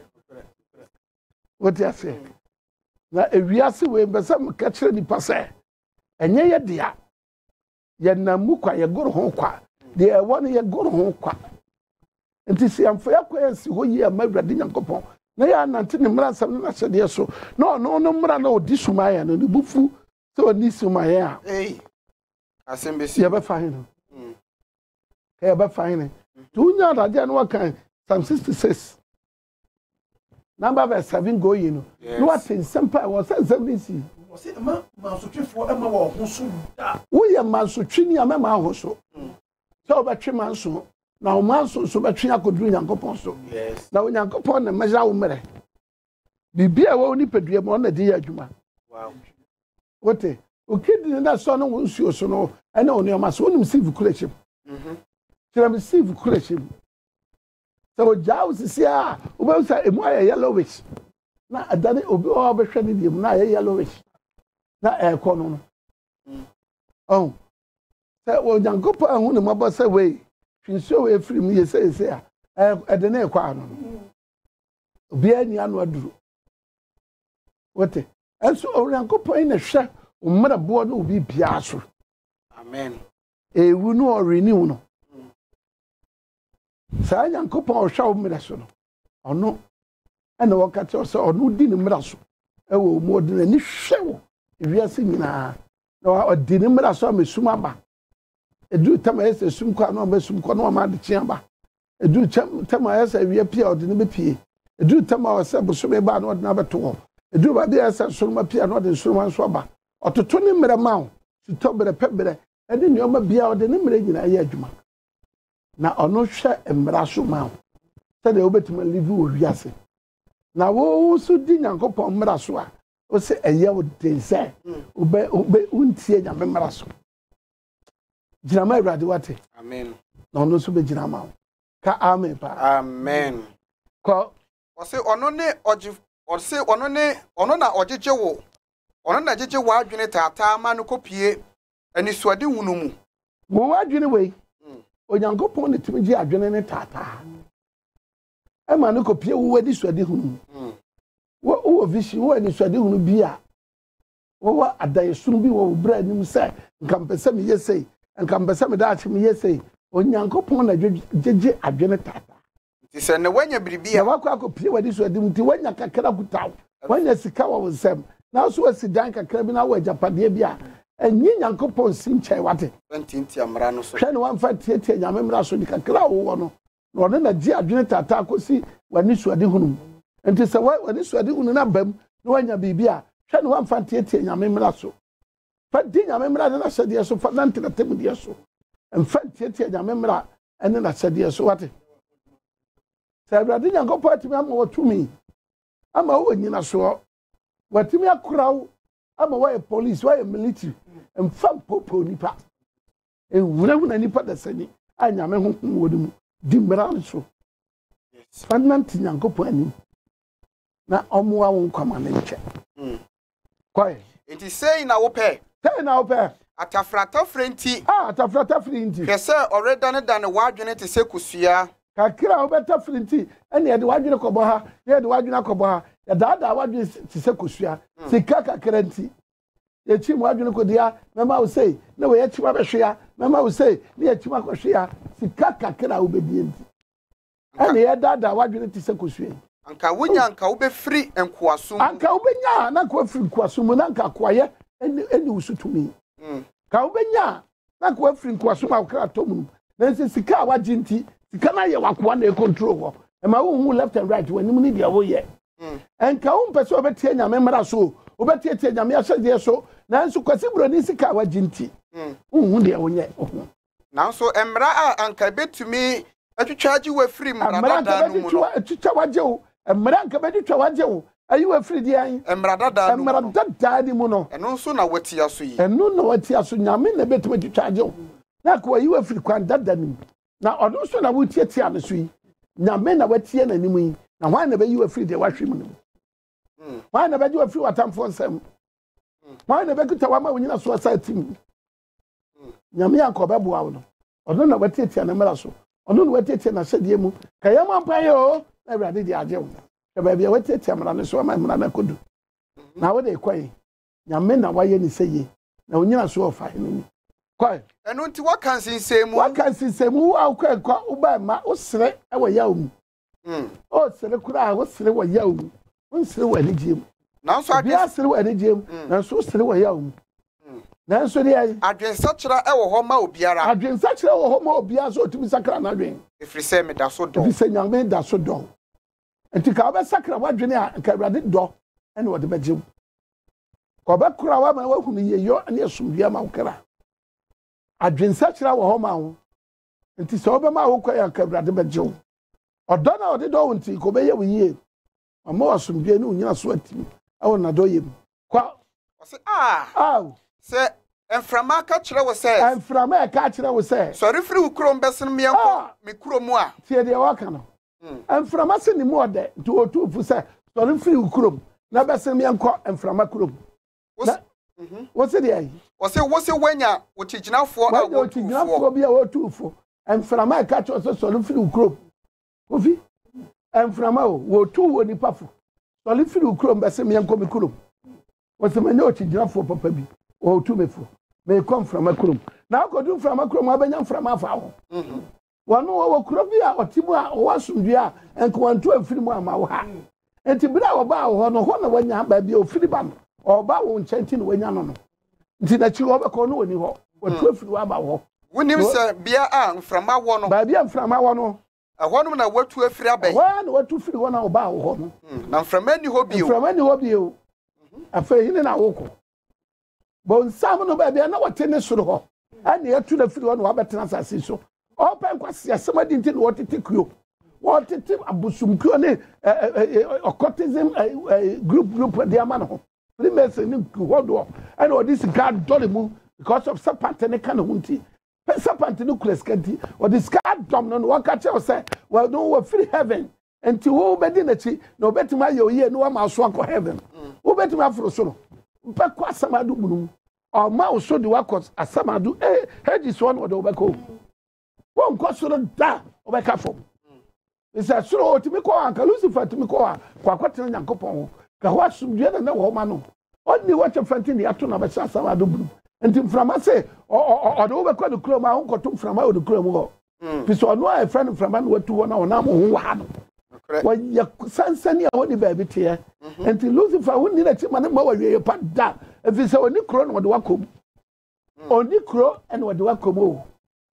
what you say na ewiase we mbesa mka kire ni pase enye ye dia ye namu kwa ye goro ho kwa de e won ye goro ho kwa nti si amfa yakwa ensi ho yi amawrade Nyankopon na ya nante ne mra nsam na hyede so no no no mra na odi sumaya no ne bufu so oni sumaya eh asembesi ye be fine mm ye be fine tu nya da dia no wakan Psalm sixty-six number verse seven go you know no what in simple was seventy was it ma ma so twefo e ma wo ho so da wo ye ma so twini ya ma ho so so obetwe man so na o man so so betwe akoduru Nyankopon so yes na Nyankopon na meja wo mere bibia wo ni pedua mo na di adwuma wow wote o kidi na so no nsuo so no ene oni o ma so onim sieve kulechim mhm tira sieve kulechim so jaws si a o be say emu aye yellowish na adane obi o be hwe ni di na aye yellowish na e ko no no oh say wo Nyankopon ahu ne mabo say we twinso we free me say say a e de na e kwa no obi ani anu aduru wote enso o Nyankopon na hwe o mara bo no obi bia so amen ewu no o renew no sa Nyankopon o hwa o mara so no ono ena wakati so ono di ne mara so e wo mo di na ni hwe wo ewiase nyina na o di ne mara so amesuma ba edu tama ese sum kwa no amesum kwa no ma de chia ba edu tama ese wi pia o di ne be pie edu tama o se bo so be ba no de na beto edu ba de ese so ma pia no de so ma so ba ototo ne mara ma o sito bere pebere e de nyoma bia o de ne mara nyina ya adwuma na ono hwe emra so ma o se de obetima live wo wiase na wo so di Nyankopon mra so a o se eye wo de se obe obe untie Nyame mra so jinama Awurade wate amen na ono so be jinama ka amen pa amen ko o se ono ne oji o se ono ne ono na ojeje wo ono na jeje wa adwene tata ma no kopie ani suade hunu mu wo wadwene we Onyankopon ne timi ji adwene ne tata e ma no kopie wo wadi suade hunu wo wo vision wo ani suade hunu bia wo wa adayesunu bi wo bra anim se nkampese me yesei nkampese me daache me yesei Onyankopon na jeje adwene tata ti se ne wanya biribia ya wakwa kopie wadi suade mu ti wanya kakra kutaw wanya sika wo nsem na so asidan kakra bi na wo ajapade bia enyi Nyankopon sinchai wate ntinti amra no so hwe ne wamfa tietie Nyame mra so di kakra wo no no ne na ji adwene tata akosi wani suade hunu enti se wani suade hunu na bam na wanya bibia hwe ne wamfa tietie Nyame mra so fa di Nyame mra na hyede so fa nante na tem die so emfa tietie Nyame mra ene na hyede so wate se Awurade Nyankopon atimi ama watumi ama wo nyina so watimi akorawo ama wa police wa military emfa popo nipa ewura wuna nipa da sani anyame ho ho wodi mu di mra so fananti Nyankopon anim na omo awo nkwama ne nche mm kwai enti sei na wo pe sei na wo pe atafrata frenti ah atafrata frenti hwese oreda ne da ne wadwene te se kusua kakira wo beta frenti ene ye de wadwene kobo ha ye de wadwene kobo ha ya da da wadwene te se kusua sika kakira nti ye chi mu wadwene ko dia mema wo sei na wo ye chi wa behwea mema wo sei ne ye chi ma ko hwea sika kakira wo bedie nti ene ye da da wadwene te se kusua anka wonya anka wo be free enkoaso anka wo benya na ko free enkoaso mu na anka kwaye ene ene usutumi mm ka wo benya na ko free enkoaso ma kra tomu na nse sika waji nti sika na ye wakwa na e control ho e ma wo hu left and right wani mu ni dia wo ye mm enka wo mpese obetie Nyame mra so obetie tie Nyame ahyede so na nso kwasi bro ni sika waji nti mm hu dia wo ye ho na so emra a anka betumi atwitwaje wa free mra da no mu no atwitwa waje wo emra anka betwa waje wo ayi wa free dia yin emra da no emra da di mu no eno nso na watia so yi eno na watia so Nyame na betuma twitwaje wo na ko ayi wa free kwan dada ni na ono so na wotie tie ane so yi Nyame na watie na nimu yi na hwan na be yi wa free dia wahwe mu Why never do a few attempt for some? Why never get a woman when you are so exciting? Yamia Cobabuano. I don't know what it and a melasso. I don't know what it and I said, Yemu. Kayama Payo, never did the idea. The baby waited him and I saw my man could do. Now they quay. Yamina, why any say ye? Now you are so fine. Quite. And what what can see say more? What can see say more? I'll quite by my osre our young. Oh, Selekura was still a young. One still any gym. Now so I guess still any gym. Now so still a young. Now so the adwen such a ewo homa obiara. Adwen such a homa obiara so to be sacra na adwen. If you say me da so do. If you say young men da so do. And to ka be sacra wadwen a ka brade do. And what the begim. Ko be kura wa ma wa hunu ye yo na esumdua ma wokra. Adwen such a homa ho. Nti so be ma wo kwa ya ka brade begim. Odo na ode do nti ko be ye wo yie. Ama wasumdua ni unyina so atimi. Awo na do yem. Kwa o se ah. Aw. Se enframa ka kire wo se. Enframa ka kire wo se. So refri ukrom besen me enko me kromu a. Tie de waka no. Enframa se ni mu ode nti otu fu se so refri ukrom na besen me enko enframa krom. Mhm. Wo se de ai. Wo se wo se wanya wo tiginafo a wo tiginafo bia wo tu fu. Enframa ka kire so so refri ukrom. Ofi enframa wo tu wo ni pafu. So refri ukrom besen me enko me krom. Wo se manya o tiginafo papa bi. O tu me fu. Me come from akrom. Na ko du from akrom abanya from afa ho. Mhm. Wano wo kro bi a otimu a wo asumdua enko wantu afiri mu ama wo ha. Enti bira wo ba wo no ho na wanya ba bi ofiri ba no. O ba wo nchenti no wanya no no. Nti na chi wo be ko no woni ho. Wo tu afiri wa ba wo. Wonim se bia a mframa wo no. Ba bia mframa wo no. Ehwo no na watu afiri abai. Wa na watu afiri wo na wo ba wo ho no. Na mframa ni ho bi o. Mframa ni ho bi o. Afa hine na wo ko. Bon sam no ba bia na wote ne soro ho. Ani etu na firi wo na wabetena asase so. Open kwasi asemadi nti no wote tekuo. Wote te abusumkuo ne occultism group group de ama no ho. Freemason ni kuhodo. And all this guard dole because of serpent ne kan ho nti. Serpent no kuleskanti or this guard dom no waka che say well no we free heaven. Enti wo bedi na chi no betima ye oye no ma so akọ heaven. Wo betima afro so no. Mpa kwa samadu bunum. O ma o so de wakọ asamadu eh hedges one o de obeko. Won ko so da obeka fo. Isa so otimi ko anka Lucifer timi ko a kwa kwatene Nyankopon ho. Ka ho asumdue na wo ma no. Oni wo chefanti ne ato na be asamadu bunum. Enti mframa se o de obeko de kuro ma ho ko to mframa o de kuro mu ho. Biso ono a friend mframa no watu ho na ona mo ho wa no. Wa ya sansani a woni ba bi tie. Enti Lucifer woni na chima na ma wa wiye pa da. Efi se oni kuro na wo de wakom. Oni kuro en wo de wakom o.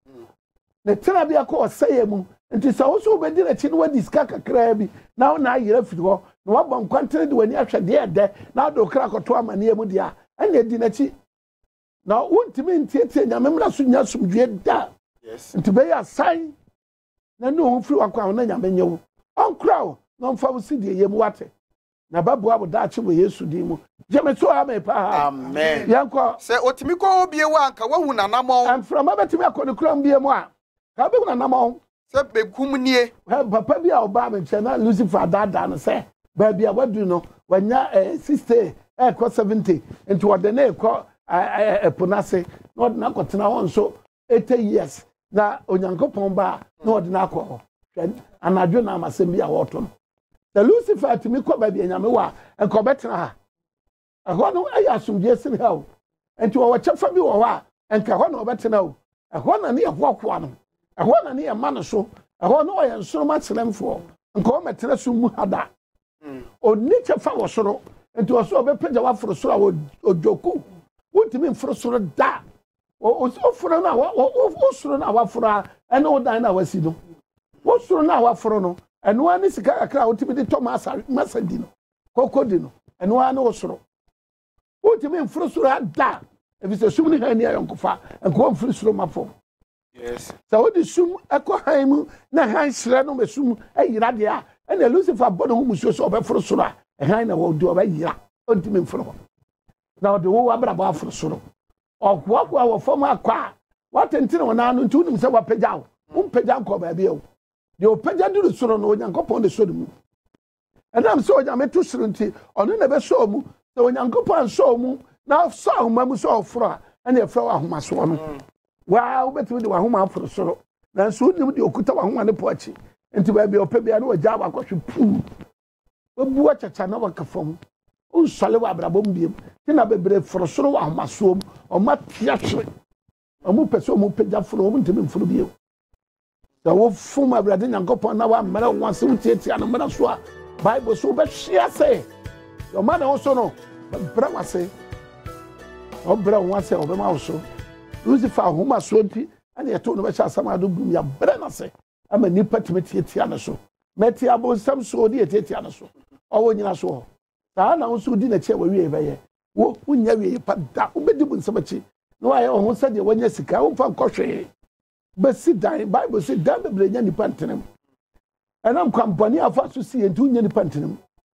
Na tena bia ko oseye mu. Enti se wo so be di na chi no wa diska kakra bi. Na wo na ayira firi ho. Na wa bon kwantere de wani ahwede ede. Na do kra koto amane mu dia. Anya di na chi. Na wontimi ntiatie nyamemra so nya sumdue da. Yes. Enti be ya sai. Na no ho firi wakwa na nyamenye wo. Onkra no mfa wo sidie yem wate. Na babu abu da chi wo Yesu di mu. Jeme so ame pa. Amen. Yanko se otimi ko obie wa anka wahu nanamon. Am from abetimi akọ kram bie mu a. Ka be hu nanamon. Se begum nie. He papa bi a oba me che na Lucifer dada no se. Ba bia wadu no wanya eh sixty eh ko seventy into wode na ekọ eh ponase na wode na akọtena ho nso eighty years na Onyankopon ba na wode na akọ ho. Anadwo na amasem bi a woto no. The Lucifer timi ko ba bia nyame wa enko betena ha. Eho no ayi asumdie sin ha o. Enti wo chefa bi wo ho a enka ho na obetena o. Eho na ne yehoakoa no. Eho na ne yema no so. Eho no ye nsoroma tselemfo. Enka o metena so mu hada. Oni chefa wo soro. Enti wo so obepagya wa foro soro a ojoku. Wontimi mforo soro da. O o foro na wo o soro na wa foro ene o dan na wasi no. Wo soro na wa foro no. Eno ani sika akra wotimi de Thomas Masadi no. Kokodi no. Eno ani wo soro. Wotimi mforo soro da. Ebi se sum ni hani ayonkofa. Enko mforo soro mafo. Yes. So wo di sum ekọ han mu na han sere no mesum ayira de a. Ena Lucifer bono hu musuo so obeforo soro a. Han na wo do obayira. Ontimi mforo. Na wo de wo abrabo aforo soro. Okwo akwa wo fom akwa. Watentene wona no ntu nim se wapagya wo. Umpagya nko ba bia wo. De opagya duru soro no Onyankopon de soro mu. ɛnam sɛ onyame to soro nti ɔno na bɛsɔ mu sɛ onyankopɔn sɔ mu na sɔ ahoma mu sɛ ɔforo a ɛne ɛfrɛ wɔ ahomasoɔ no waa wobɛtumi de wahoma aforo soro nanso wonim de okuta wahoma ne pɔ akyi nti baabi ɔpɛ bia ne wɔgya wakɔhwe puu wabu akyakya na waka fam wonsɔle wɔ abrabɔ mu biem nti na bebree foro soro wɔ ahomasoɔ mu ɔma tia hwere ɔmo pɛ sɛ ɔmo pagya foro ɔmo ntumi mforo bio sɛ wofom awurade nyankopɔn na wammara wo ase wotiatia no mmara so a bible so wobɛhwea sɛ ɔma na wo so no bɛbrɛ wo ase ɔbrɛ wo ase a ɔbɛma wo so lucifer ahomasoɔ nti ɛne yɛto no bɛhyɛ asɛm ado bum yɛbrɛ no ase ama nnipa tumi tiatia no so mɛte abonsɛm so ɔde yɛtiatia no so ɔwɔ nyina so hɔ saa na wo nso wodi n'akyi a wawie bɛyɛ wo wonya wie pa da wobɛdi bu nsɛm akyi na wayɛ ɔho sɛdeɛ wanya sika womfa nkɔ hwee bɛsi dan bible sɛ dan bebree nya nnipa ntenam ɛnam kwampɔne afa so si yɛ nti wonya nnipa ntenam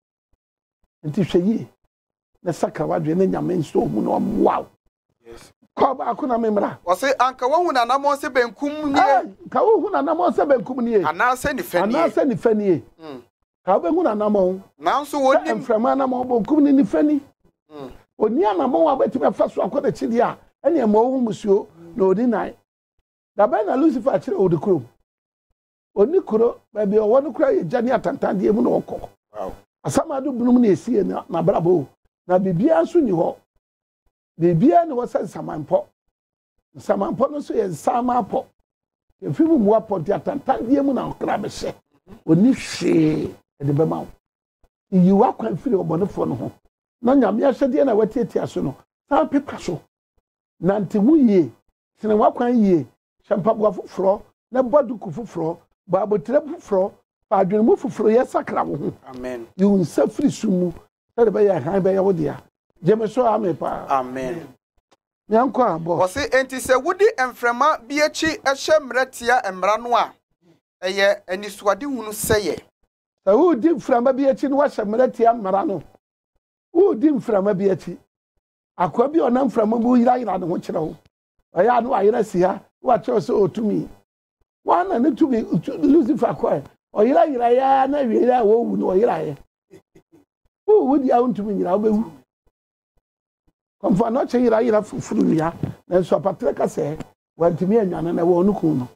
nti hwɛ yie na saka wadwe ne nyame nso mu na ɔmmoa kɔ baako na memra wɔse anka wahu nanamɔ sɛ benkum nie ka wohu nanamɔ sɛ benkum nie anaasɛ nifa nie anaasɛ nifa nie ka wobɛhu nanamɔ nanso wɔnim mframa anamɔ benkum ne nifa ni oni anamɔ a bɛtumi afa so akɔ n'akyi deɛ a ɛne ɛma wohu musuo na ɔdi nan dabɛn na lucifer akyerɛ ɔde kurom oni kuro baabi ɔwɔ no kura yɛ gya ne atantandeɛ mu na ɔkɔ asamado bunum na ɛsie na brabɔ na biribiara nso ni hɔ biribiara ne wɔ sɛ nsamampɔ nsamampɔ no nso yɛ nsamapɔ efi mu mu apɔ de atantandeɛ mu na ɔkra bɛhyɛ oni hwee ɛde bɛma wo yiwa kwan firi ɔbɔnefoɔ no ho na nyame ahyɛdeɛ na watiatia so no saa pepa so nante mu yie tene wakwan yie hyɛ mpaboa foforɔ na bɔ duku foforɔ bɔ abotire foforɔ fa adwene mu foforɔ yɛ sakra wo ho amen yiwu nsa firi su mu sɛde bɛyɛ han bɛyɛ wo dea gyeme so ame paa amen meankɔ abɔ wɔse enti sɛ wodi mframa bi akyi ɛhyɛ mmara tia mmara no a ɛyɛ anisoade hunu sɛyɛ sɛ wodi mframa bi akyi no wahyɛ mmara tia mmara no wodi mframa bi akyi akwa bi ɔnam mframa mu yirayira ne ho kyerɛ wo ɔyɛ ano ayera si ha wakyerɛ sɛ ɔtumi wana ne tumi lucifer kɔɛ ɔyirayira ya na wiera a wɔwu no ɔyirayɛ wowu di a wontumi nyina wobɛwu kɔmfa na ɔkyɛ yirayira fufuru wia nanso apatrɛ ka sɛ wantumi anwane na wɔ no kun no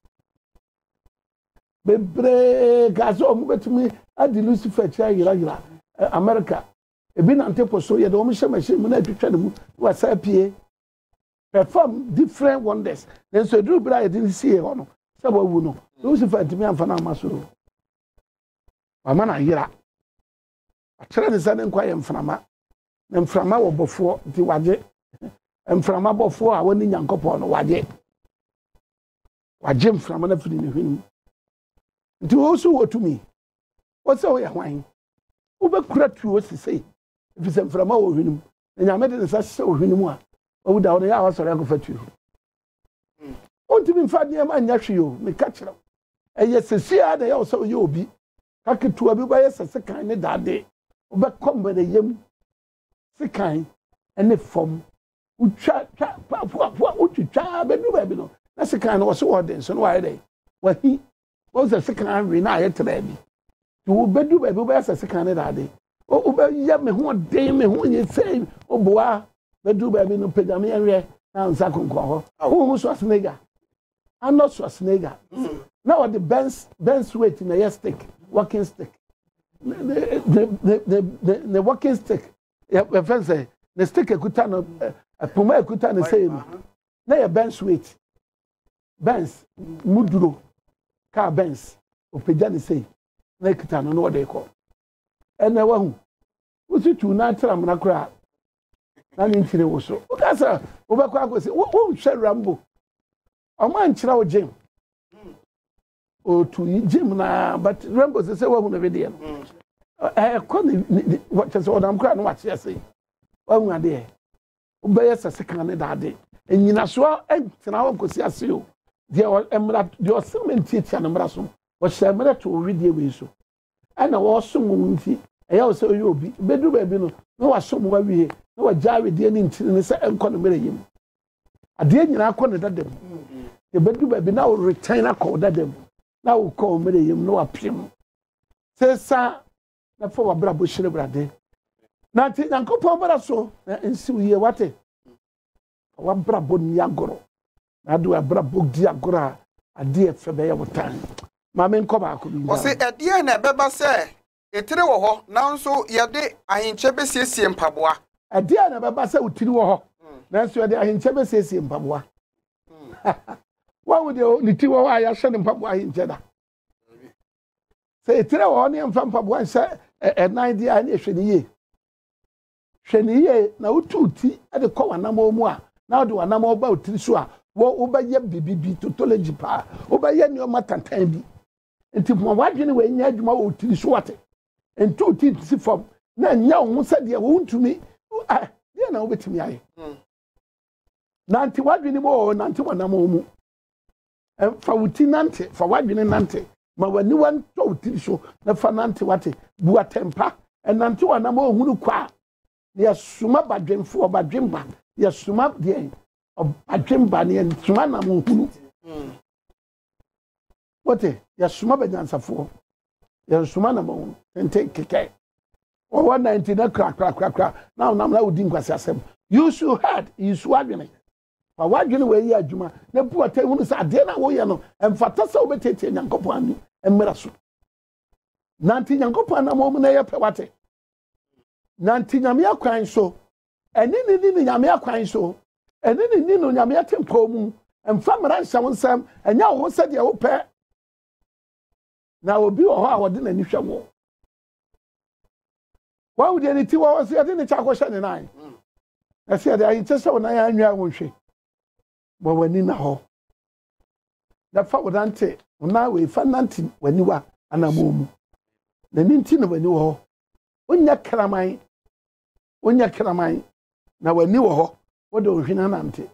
bebree ka sɛ ɔmo bɛtumi adi lucifer kyerɛ yirayira america ebi nante po so yɛ de ɔmo hyɛ machine mu na atwitwa ne mu wasa pie perform different wonders nanso eduru bra yɛ de sie hɔ no sɛ wawu no lucifer ntumi amfa na ama so ama na yira akyerɛ ne sɛ ne nkwa yɛ mframa na mframa wɔ bɔfoɔ nti wagye mframa bɔfoɔ a wɔne nyankopɔn no wagye wagye mframa na firi ne hwenem nti wo so wɔtumi wo sɛ woyɛ hwan wobɛkura tuo sisei ɛfiri sɛ mframa wɔ hwenem na nyame de ne sa hyɛ wɔ hwenem a ɔwu da wo no yɛ a wasɔre akɔfa tuo wontumi mfa nneɛma nyɛ hwee o meka kyerɛ ɛyɛ sesia na ɛyɛ wo sɛ woyɛ obi kaketewa bi bɛyɛ sɛ sekan ne dade wobɛkɔ mmarayam sekan ne fam wotwa twa wotwitwa bɛdu baabi no na sekan no wɔ so wɔden so no wayɛ dɛ wahi wɔn sɛ sekan awe na ayɛ traa bi nti wobɛdu baabi wobɛyɛ sɛ sekan ne dade wobɛyɛ me ho den me ho nyɛ sɛ woboa bɛdu baabi no pagya me yɛnwɛ na nsa konkɔn hɔ wohu Schwarzenegger ano Schwarzenegger na wɔde benz benz weight na yɛ stick walking stick the the the the the walking stick yɛ fɛn sɛ the stick ekuta no poma ekuta no sɛ mu na yɛ benz weight benz muduro car benz opagya ne sɛ na ekuta no na wɔde kɔ ɛna wahu wosi tu na atram na kora na ne ntire wo so wokasa wobɛkɔ akɔsi wo hwɛ Rambo ɔmo ankyerɛ wo gym otu gym na but Rambo sɛ sɛ wahu na video no eh kɔ ne wɔkyɛ sɛ ɔdam kora no wakyɛ sɛ wahu ade wobɛyɛ sɛ sekan ne dade enyinasoa ɛntena hɔ nkɔsi ase o deɛ ɛmra deɛ ɔsɛmɛnti tia ne mmra so wɔhyɛ mmra to owidie wei so ɛna wɔsom wo nti ɛyɛ wo sɛ ɔyɛ obi bɛduru baabi no na wasom wo awie na wagya awedie ne ntiri ne sɛ ɛnkɔ ne mmra yim adeɛ nyinaa kɔ ne dada mu yɛbɛduru baabi na wo return akɔ wo dada mu na wo kɔ wo mmra yim na wapem sɛ sa na fa wabrabo hyire brade na te Nyankopɔn bara so na nsiw ye wate wabrabo ni agoro na do wabrabo di agoro a ade efe be ye wotan ma me nko ba ko bi o se ade na beba se etire wo ho nanso ye de ahinche be siesie mpaboa ade na beba se utiri wo ho nanso ye de ahinche be siesie mpaboa wa wo de ni ti wo wa ya hye ne mpaboa ahinche da se etire wo ne mfa mpaboa nse e nan dia na ehwe ni ye hwe ni ye na ututi e de ko wanamo mu a na de wanamo ba utiri so a wo wo ba ye bibibi totology pa wo ba ye ni o matantan bi enti mo wadwene we nya adwuma wo utiri so wate enti utiri si fom na nya wo se de wo ntumi ah de na wo betimi aye na anti wadwene mo na anti wanamo mu e fa uti nante fa wadwene nante ma wani wan to utiri so na fa nante wate bua tempa e nante wanamo hunu kwa ya suma badwemfo obadwemba ya suma de adwemba ne suma na mo hunu wote ya suma banyansafo ya suma na mo hunu tente keke o one ninety na kra kra kra kra now na na odi nkwase asem you should had you should adwene fa wadwene we yi adwuma na buata hunu sa de na wo ye no emfata sa obetete Nyankopɔn anu emmera so nanti Nyankopɔn na mo mu na ye pe wate nanti nyame akwan so eni ni ni nyame akwan so eni ni ni no nyame atempo mu emfa mara nhyam nsam enya wo se de wo pe na obi wo ho a wode na ni hwe wo wa wo de ni ti wo se de ni cha ko hye ne nan e se de ayi tese wo na ya anwa wo hwe bo wani na ho da fa wo dante na we fa nanti wani wa anamomu na ni nti no wani wo ho onya kraman onya kraman na wani wo ho wo de ohwina nante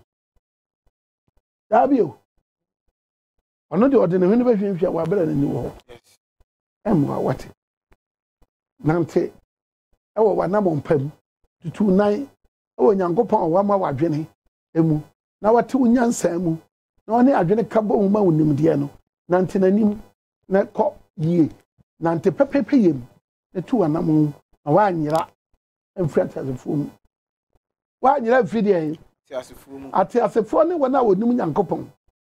dabio ono de ode ne hwene be hwehwe wa bra na ni wo ho em wa wate nante e wo wa na mo mpam tutu nan e wo Nyankopɔn wa ma wadwene emu na wate unyansa mu na one adwene ka bo ma wonim de no nante nanim na kɔ yie nante pepepe yem etu anam na wa anyira enfront asefo mu wa anyira video ti asefo mu ati asefo ne wona wonim Nyankopɔn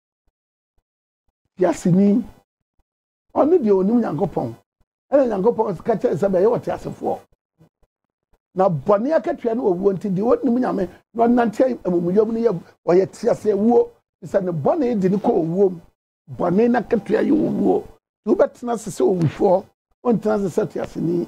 yasini oni de onim Nyankopɔn ele Nyankopɔn ka che se be ye wote asefo na bone akatua ne owuo nti de wonim Nyame no nante amumuyom ne ye oye tiase wuo se ne bone de ne ko owuo bone na katua ye owuo tu betena se se owufo on transe set yasini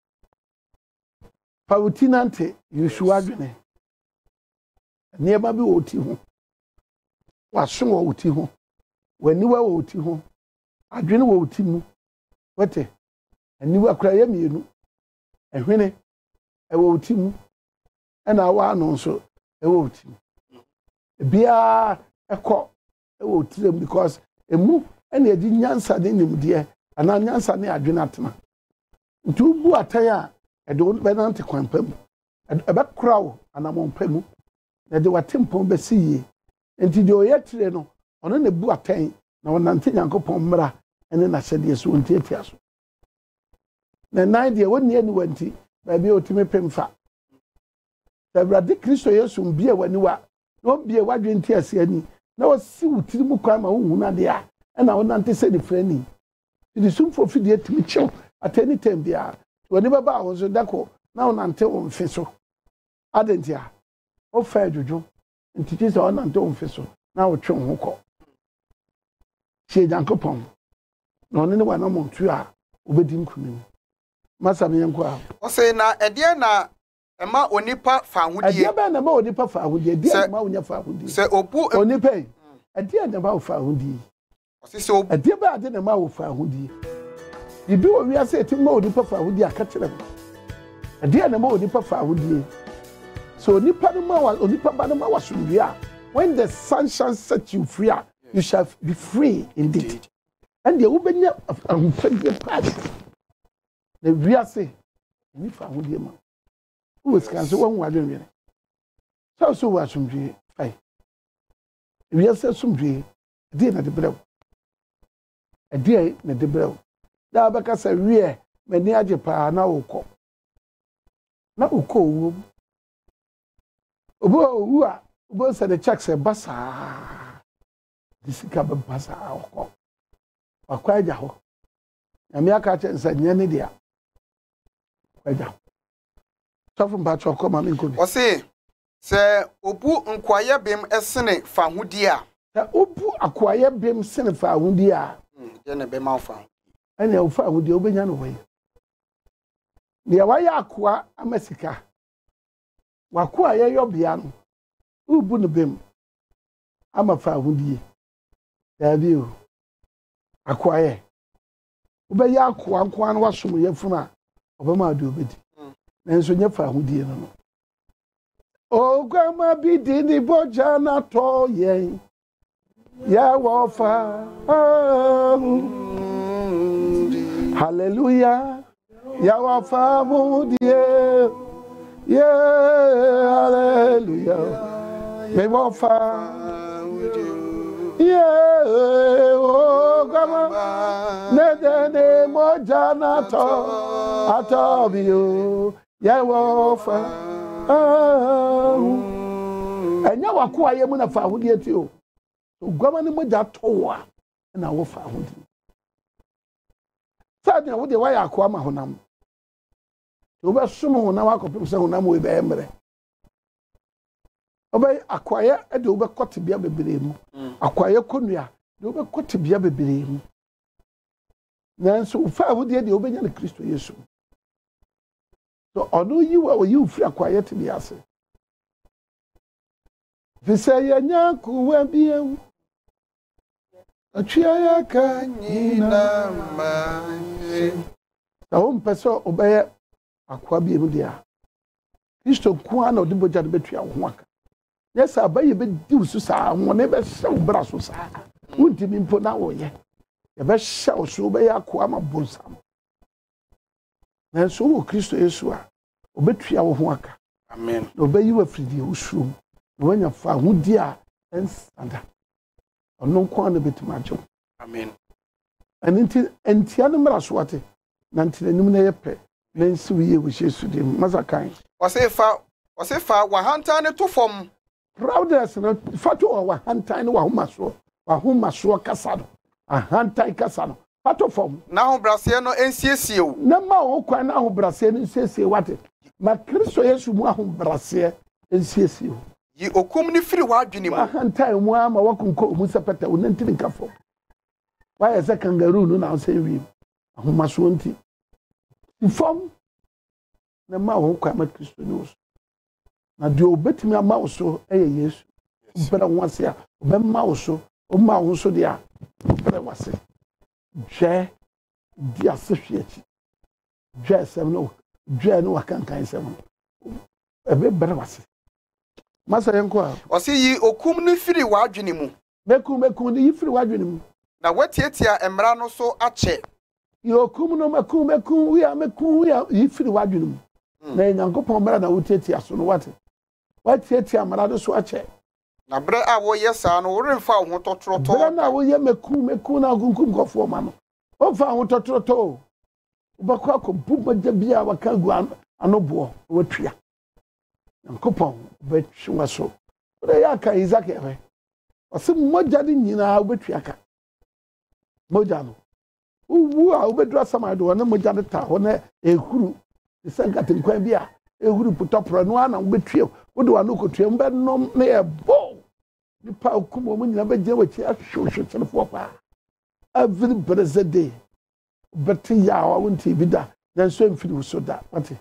pautinante yushuadwene niema bi oti ho waso wo oti ho waniwa wo oti ho adwene wo oti mu wete aniwa kura ye mienu ehwene e wo oti mu ena wa no nso e wo oti mu bia ekọ e wo oti mu because emu ena edi nyansa de nimde ana nyansa ne adwene atena ntu bu ataya e do be nante kwampam e be krawo ana mompamu na de watempo be siye enti de oyetire no ono na bu atan na wonante Nyankopɔn mra ene na hyede so nti atiaso na nan de woni ani wanti ba bi otime pemfa Sabrade Kristo Yesu mbie waniwa no mbie wadwe nti ase ani na wasi wutiri mu kwa ma hu na de a ena wonante se ni frani di sumfo fidie timi chew atani tembia woni baba wo so dako na wonante wo mfe so adentia o fa dwodwo nti ti se wonante wo mfe so na wo twe ho kɔ sie Nyankopɔn na ɔne ne wa na montu a obedi nkunim masa me yanko a o se na ɛdeɛ na ɛma onipa fa ahodie ɛdeɛ bɛ na ma onipa fa ahodie ɛdeɛ ma wonya fa ahodie sɛ obu onipa ɛdeɛ na ma wo fa ahodie o se so ɛdeɛ bɛ ade na ma wo fa ahodie bibi wo wi ase eti ma onipa fa ahodie aka kyerɛ me ɛdeɛ na ma onipa fa ahodie so onipa no ma onipa ba no ma wasomdue a when the sun shall set you free you shall be free indeed and the ubenya ahufadie part na wi ase ni fa ahodie ma wo sika so won wadwen wi so so wa somdue fai wi ase somdue ɛdeɛ na de brɛw ɛdeɛ na de brɛw da bɛka sɛ wie mani agye paa na wokɔ na wokɔ owu obo owu a obo sɛ de check sɛ basa de sika be basa wokɔ wakɔ agya hɔ nyame aka kyɛ sɛ nyɛ ne dia agya sɔfo mpatwɔ kɔ ma me nkɔ bi ɔse sɛ obu nkwaye bem esene fa hudi a sɛ obu akwaye bem sene fa hudi a ye ne be ma fa ɛne wo fa hudi obenya no wɔ ne wayɛ akwa amasika wakwa ye yobia no ubu no bem ama fa hudi dabi o akwa ye obɛyɛ akwa nkwa no wasom ye funu a obɛma ade obedi nanso nye fa hudi no no Ogama bidini boja na to yen ya wafa Hallelujah ya wafa mudie yeah hallelujah me wafa yeah ogama nedene moja na to atobio ya wafa anya wako aye mu na fa ahudi eti o ogwama ne moja towa na wo fa ahudi sadi na wo de waya akwa ma honam to be som honam akopem se honam we be emre obey akwaye e de wo be kotibia bebere mu akwaye konua de wo be kotibia bebere mu nanso fa ahudi de wo be nya na Kristo Yesu so ono yi wa wo yi free akwaye te bi ase Vise ya nyaku wabiem Achia ya kanyina manje Na hum peso obeye akwa biem dia Kristo kwa na odi boja de betua ho aka Yes abaye be di usu sa ho ne be hye ubra so sa Wunti mi mpo na wo ye Ye be hye usu obeye akwa ma bonsam Na so wo Kristo Yesu a obetua wo ho aka Amen Obeyi wa fridi usuru Wanya fa hudi a ensanda ono nko na betima agye amen anti entia no mra so ate na ntinanim na yepe na nsi wiye wo Yesu de masakan ɔse fa ɔse fa wa hanta ne to fom proudness no fato wa hanta ne wa homa so wa homa so kasa no a hanta kasa no fato fom na ho brase no ensiesie wo na ma wo kwan na ho brase no ensiesie wate ma Kristo Yesu mu ho brase ensiesie wo yi okum ni firi wa adwene mu hantai mu ama wakunko mu sepeta wonantini nkafo why is a kangaroo no na say wi ahoma so nti ifom na ma wo kwa ma Kristo ni wo na de obetimi ama wo so eye Yesu bere wase a obemma wo so o ma wo so de a bere wase je di asehweachi je sem no je no wakankan sem ebe bere wase Masa yenko a ɔse yi okum ni firi wa adwene mu mekum mekum ni firi wa adwene mu na watietia emra no so ache yi okum no mekum mekum wi a mekum wi a yi firi wa adwene mu na Nyankopɔn mra na wotietia so no wate watietia mra do so ache na bre a wo yesa no wo remfa ho totroto bra na wo ye mekum mekum na gunkum kofo ma no o fa ho totroto ubakwa ko bumaja bia waka gu anobo watua Nyankopɔn betwa so ore ya ka Isaac ewe ose moja de nyina obetua ka moja no uwu a obedura samado na moja de ta ho na ehuru isanka tenkwan bi a ehuru putopro no ana obetua wo de wa no kotua mbe nom na e bo nipa okumo mo nyina beje wachi ahwehwe telefo pa every birthday beti ya wa wonti bi da na so mfiri so da wate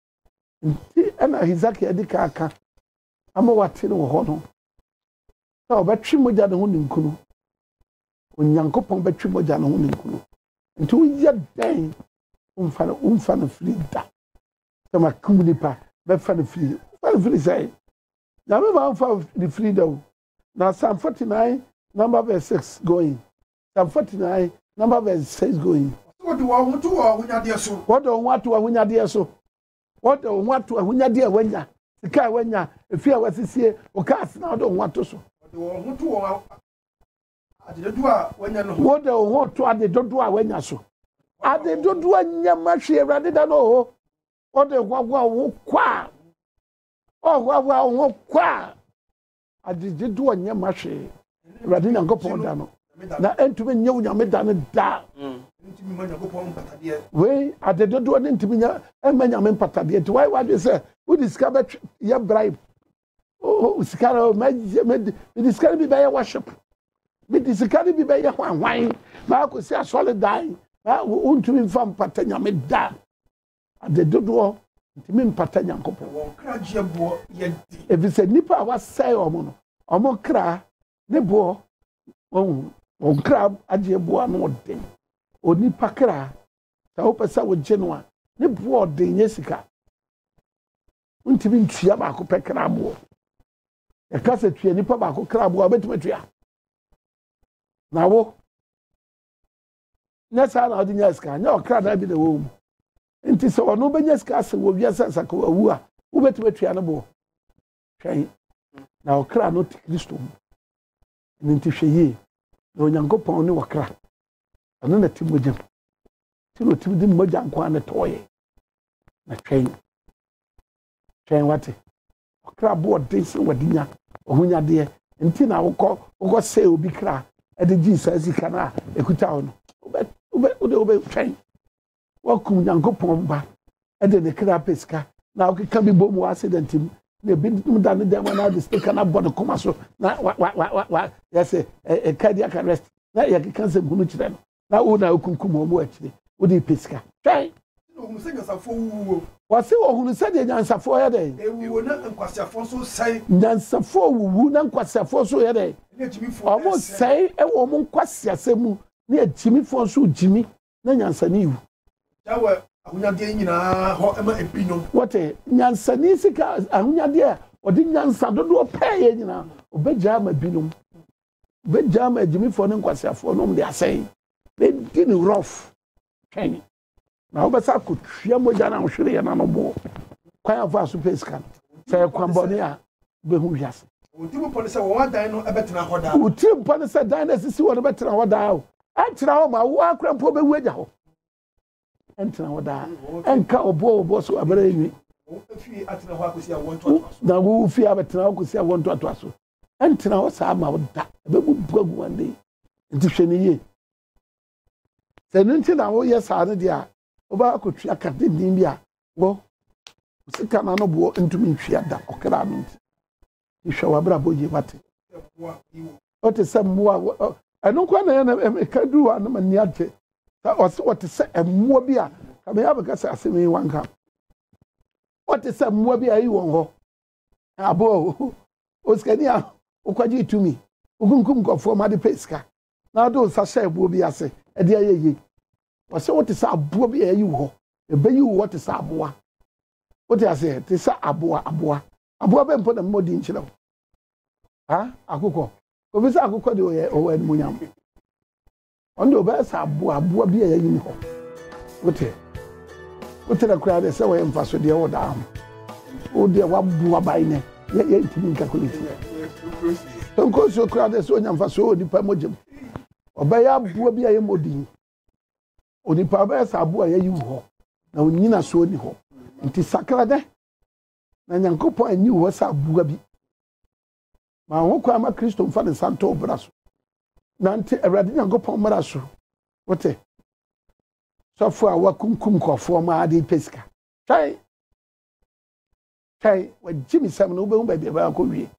ana Isaac edika aka ama wate no ho no na obetwe moja de ho ninkunu Onyankopɔn betwe moja de ho ninkunu nti wo ye dan umfa na umfa na free da sama kumnipa be fa na free fa na free say na me ba fa the free da na Psalm forty-nine number verse six going Psalm forty-nine number verse six going what do I want to hunyade so what do want to hunyade so what do want to hunyade wanya sika wanya efia wasisie o cast na do want to so what do I want to ade do a wanya no what do want to ade do do a wanya so ade dodo anya mahwe Awurade da no ho ode hwahwa wo kwa oh hwahwa wo kwa ade dodo anya mahwe Awurade Nyankopɔn da no na entumi nya Onyame da no da ntimi ma Nyankopɔn mpatade we ade dodo ne ntimi nya ema Nyame mpatade ti why why say we discover ya bribe oh sikara me me discover bi ba worship me discover bi ba hwanhwan ma ko si asole dan ma untumi mfa mpata Nyame da ade dodo ntimi mpata Nyankopɔn won kra giebo ye di ebi se nipa wa sai omo no omo kra ne bo on on kra agiebo ano den onipa kra ta opesa wo gye no a ne bo den yesika untimi ntua ba ko pekra bo e ka se tua nipa ba ko kra bo obetuma tua na wo nessa na odi nyaska nya okra da bi de wo mu nti se ono be nyaska se wo wiasa saka wu a wo betuma tua no bo hwan na okra no ti Kristo mu nti hweye na Onyankopɔn ne okra ano na ti mogam ti no ti di mogam kwa na toye na hwan hwan wate okra bo de se wadinya ohunya de nti na wokɔ wokɔ se obi kra e de Jesus kana ekuta ono ube ube ube hwan wakum Nyankopɔn ba e de ne kra peska na okeka bi bom wa accident mu na bi dum da ne dem na de stick na body koma so na wa wa wa yes e cardiac arrest na ya keka se hunu kire no na wo na okunkum omo akire wo de peska hwan ohun se nyansafo wuwo wase ohun se de nyansafo ya de ewuwo na nkwasiafo so sai nyansafo wuwu na nkwasiafo so ya de ne jimifo omo sai e wo mo nkwasiasemu na ejimifo so jimi na nyansani wu jawe ahunyade nyina ho ema ebinyom wote nyansani sika ahunyade a odi nyansa dodo peye nyina obegya ma binom obegya ma ejimifo ne nkwasiafo no de asai be di ni rough ken na obesa ko twia moja na hwere ya na no bo kwan afa so peska sai kwambone a be hu wiase otimo pone se wo dan no ebetena hoda utim pone se dan na sisi wo no betena hoda o a tira ho ma wo akra mpo be wu agya ho entena hoda enka obo obo so abere ni fi atena ho akosi a wonto atwaso na wo fi abetena akosi a wonto atwaso entena ho sa ma woda be bu buagu wande nti hwene ye se nti na wo ye sa ne dia oba akotwa kade din bia wo sika na no bo ntumi ntwia da okra no nti ihwe wabra boje wate ote se mmoa eno kwa na na kadu wa na mani ate ta ote se mmoa bi a ka me abeka se asemi wanka ote se mmoa bi a yi won ho abo oskani a okwaje itumi ogunkum kofo ma de peska na do sa sha ebo bi ase e de ayeye wase wote sa abo bi ayi wo ebe yi wo wote sa aboa wote ase te sa aboa aboa aboa be mpo na mmodi nkyere wo ha akukọ obi sa akukọ de oye owo animunyam ondo oba sa aboa aboa bi ayi ni ho wote wote na kura de se wo mfaso de wo da am o de wa aboa bai ne ye ye ntimi calculate tonko so kura de so nya mfaso o nipa mojem oba ya aboa bi ayi modi onipa ba sa aboa ayi wo na onyina so ni ho nti sakra de na Nyankopɔn anyi wo sa aboa bi ma ho kwa ma Kristo mfa ne santo obraso na nti Awurade Nyankopɔn maraso wote sofo a wakunkum kofo ma ade peska tai tai wa jimi sam no be hu ba bia ba ko wie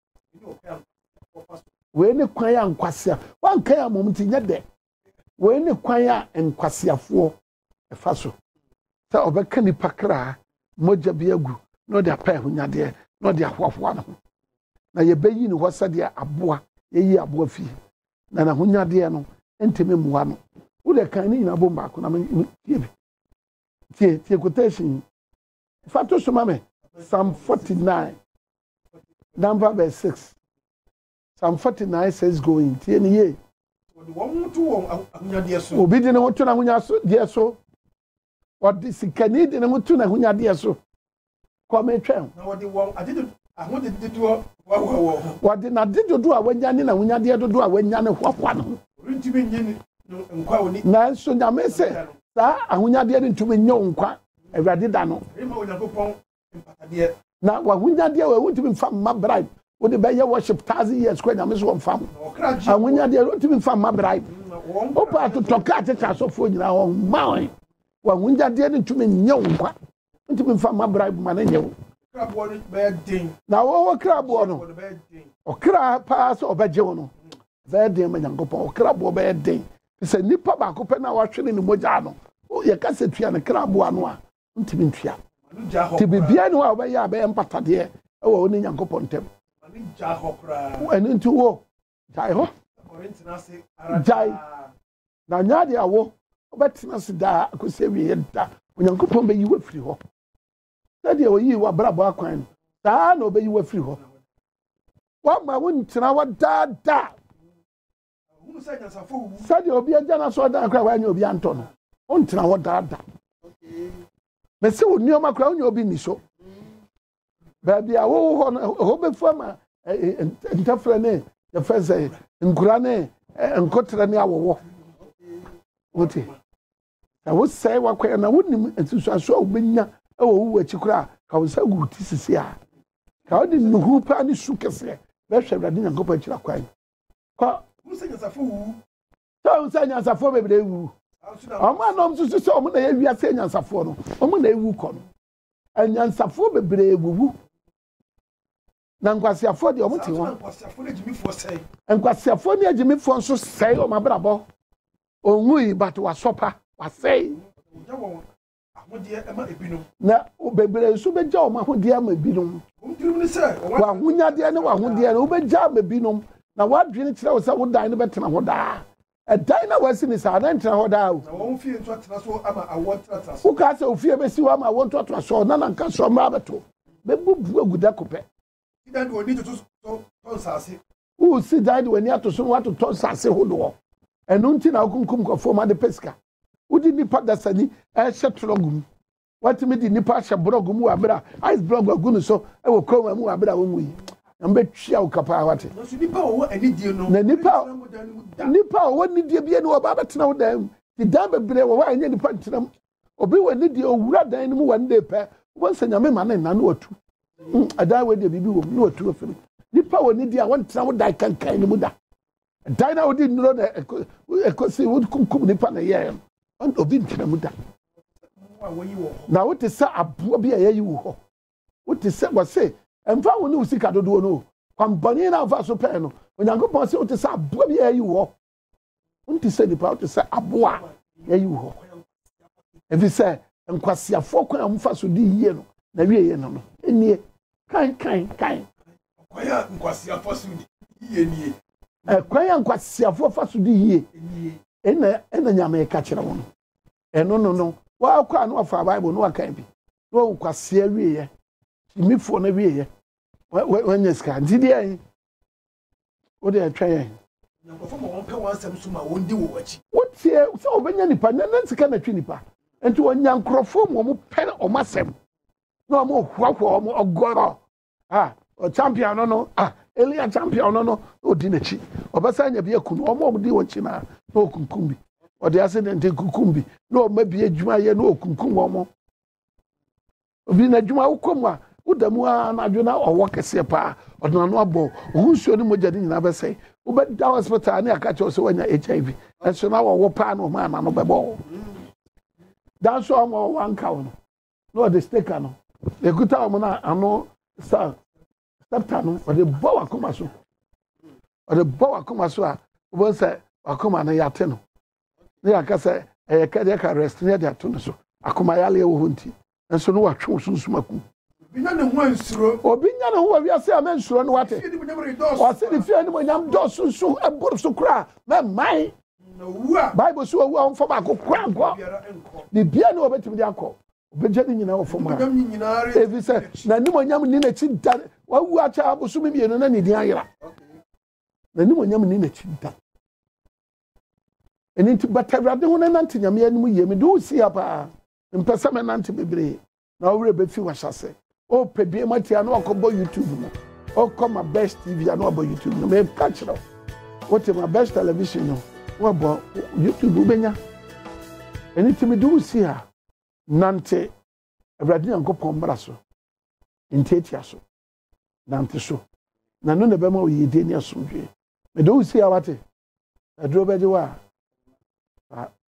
we ne kwan ya nkwasea wan kan ya momti nya de we ne kwan ya nkwaseafo efa so ta obeka ni pakra moja biagu no de apa ehunyade no de ahwafwa no na ye bayi ni hosa de aboa yeyi aboa fi na na hunyade no enteme muwa no wo de kan ni nyina bomba ko na tie bi tie tie quotation fato so mame Psalm forty-nine number verse six Psalm forty-nine says going tie ni ye won to won ahunyade so obi de ne ho to na hunya so de so odi sikani de ne ho to na hunyade so come twem na wodi won adedu ahode dedu wa wa wo wodi na dedu a wanya ne na hunyade dodo a wanya ne hwahwa no rintimi nyini nkwa oni na so nyame se saa ahonyade ne ntumi nyɛ nkwa awurade da no Ema Onyankopɔn mpatadeɛ. na wahonyade a wotumi mfa mma bribe wo de bɛyɛ worship thousand years kwa nyame so mfa mo Na ɔkra gye. ahonyade wotumi mfa mma bribe Na wɔn opa to toka ateka asɔfoɔ nyinaa wɔn mawe wahonyade ne ntumi nyɛ nkwa ntumi mfa mma bribe ma ne nyɛ wo kraboɔ no bɛyɛ den. na wɔwɔ kraboɔ no Wɔn bɛyɛ den. ɔkra paa sɛ ɔbɛgye wo no bɛyɛ den ma nyankopɔn ɔkraboɔ bɛyɛ den sɛ nipa baako pɛ na wahwere ne mogya no yɛka sɛ tua ne kraboa no a ntumi ntua Manu gya hɔ. nti biribiara ne hɔ a wobɛyɛ a bɛyɛ mpatadeɛ ɛwɔ wo ne nyankopɔn ntam Manu gya hɔ koraa. ɛno nti wo gyae hɔ Ɔrentena ase ara. Gyae. daa. na nyaade a wo wobɛtena se daa akɔsi awieyɛ da onyankopɔn bɛyi wo afiri hɔ sɛdeɛ ɔyii w'abrabɔ akwan no saa na ɔbɛyi wo afiri hɔ woama wontena hɔ daadaa Ohunu sɛ nyansafo wu. sɛdeɛ obi agya no sɛ ɔdan koraa woanyɛ obi antɔ no wontena hɔ daadaa na sɛ wo nneɔma koraa wonyɛ obi nni so baabi a wowo hɔ no ɛhɔ bɛfu ama ntɛfrɛ ne yɛfɛ sɛ nkura ne nkotrɛ ne awɔwɔ wote na wosɛe wakɔɛ na wonim nsusuaso a wobɛnya ɛwɔ wo akyi koraa ka wo nsa gu ti sisi a ka wode nuhu paa ne su kɛseɛ bɛhwɛ awurade nyankopɔn akyira kwan kɔ Ohunu sɛ nyansafo wu. sɛ wo sɛ nyansafoɔ bebree wu Anso na ɔmo anɔm nso sɛ ɔmo na yɛ wiase nyansafoɔ no ɔmo na ewu kɔ no anyansafoɔ bebree wuwu na nkwasiafoɔ deɛ ɔmo te Saa hɔ na nkwasiafo no gyimifoɔ sɛe. nkwasiafoɔ ne agyimifoɔ nso sɛe ɔmo abrabɔ ɔnwui but wasɔpa wasɛe Ɔgya wɔn ahodeɛ ɛma ebinom. na bebree nso bɛgya ɔmo ahodeɛ ama ebinom Wɔn tirim ne sɛ wɔn w'ahonyadeɛ ne w'ahodeɛ no wobɛgya ama ebinom na w'adwene kyerɛ wo sɛ wo dan no bɛtena hɔ daa ɛdan na wasi ne saa na ntena hɔ daa o na wɔn fie nso atena so ama awɔ tenatena so. wokaa sɛ ofie bɛsi hɔ ama wɔntoatoa soɔ na nanka soɔ mmara bɛto bɛbubu agu da kopɛ Idan de oni toto so tɔn saase. wosi dan de w'ani ato so na woatotɔ nsase hodoɔ ɛno nti na wokunkum kɔfoɔ ma de pɛ sika wode nnipa dasani ɛhyɛ torɔgo mu watumi de nnipa ahyɛ borɔgo mu wɔ abere a ice block agu no so ɛwɔ kuroma mu wɔ abere a wɔnwu yi na mbɛtwia wo kapaa wate Nanso nipa a wɔwɔ anidie no. Na nipa- ɛntena mo dan no mu da. nnipa a ɔwɔ nidie bia ne wɔba bɛtena wo dan mu ti dan bebree wɔ hɔ a ɛnyɛ nnipa ntena mu obi wɔ nidie owura dan no mu wɔ ne de pɛ wobɛsɛ nyame ma ne nna ne watu ɛdan wɔ deɛ biribi wɔ mu ne watu afiri nnipa wɔ nidie a wɔntena wo dan kankan no mu da dan na wode nnuro na ɛkɔsi wokunkum nnipa na yɛɛ no obi ntena mu da Mo a wɔyi wɔ hɔ. na wote sɛ aboa bi a yɛyi wo hɔ wote sɛ wɔse ɛmfa wo ne wo sika dodoɔ no o kwambɔne na wofa so pɛɛ no onyankopɔn sɛ wote sɛ aboa bi a yɛyi wo hɔ wonte sɛ nnipa wote sɛ aboa a yɛyi wo hɔ ɛfiri sɛ nkwasiafoɔ kwan a mofa so de yie no na wieyɛ no no ɛnie kan kan kan Ɔkwan a nkwasiafo so di yie nie. ɛkwan a nkwasiafoɔ fa so de yie Enie. ɛna ɛna nyame ka kyerɛ wo no ɛno no no wakɔ a na wafa bible na wakan bi na wɔwo kwasea wieɛ timifoɔ no wieɛ wanya sika nti deɛ yi wode ɛtwa yɛn Nyankopɔn ma wɔn pɛ wɔn asɛm so ma wɔn di wɔ akyi. wotie sɛ wobɛnya nipa na na sika na twi nipa nti wɔnya nkurɔfoɔ ma ɔmo pɛ ɔmo asɛm na ɔmo hoahoa ɔmo ɔgɔrɔ a ɔchampion no no a elia champion no no na ɔdi n'akyi ɔbɛsa nya bi aku no ɔmo ɔmo di wɔn akyi na na ɔkunkum bi ɔde accident kunkum bi na ɔma bi adwuma yɛ na ɔkunkum ɔmo obi na adwuma wokɔ mu a woda mu a na adwo na ɔwɔ kɛseɛ paa ɔde n'ano abɔ ɔho nsuo ne mogya ne nyinaa bɛsɛe wobɛda hospital ne aka kyerɛ sɛ woanya h i v ɛnso na wɔwɔ paa na ɔma ana no bɛbɔ wo da nso a ɔma wɔwɔ anka wo no na ɔde steka no ɛkuta ɔmo no ano sa septa no ɔde bɔ wakoma so ɔde bɔ wakoma so a wobɛhu sɛ wakoma no yɛate no ne yɛaka sɛ ɛyɛ kɛdeɛ ka rest ne yɛde ato no so akoma yɛaleɛ wɔ hɔ nti nso no watwe wo sunsum akum Bi na ne ho ansuro. obi nya ne ho wɔ wiase a mɛnsuro no wate Fie ni mo nyamre dɔɔso. ɔse ne fie anim onyam dɔɔso nso ɛboro so koraa mɛmman Na wu a bible so wawu a ɔmfa baako kora nkɔ biara nkɔ. biribia ne wɔbɛtumi de akɔ obɛgya ne nyinaa wɔ fam a Nyam nyinaa re. ɛfi sɛ n'anim onyam ni n'akyi da wawu akyɛ abosome mmienu na ne din ayera n'anim onyam ni n'akyi da ɛno nti bata awurade ho no nante nyame anim yie mede wo si ha paa mpɛ sɛ mɛnante bebree na wowerɛ bɛfi wahyɛ o pɛ bie matia na wakɔbɔ youtube mu ɔkɔ ma best tv a na wabɔ youtube no meka kyerɛ wo wote ma best television no wabɔ youtube wobɛnya Eni timi do si ha nante Awurade Nyankopɔn mmara so. Ntetia so. Nante so. Na no na bema o yede ni asomdwe. Me do si ha wate. Aduro beje wa.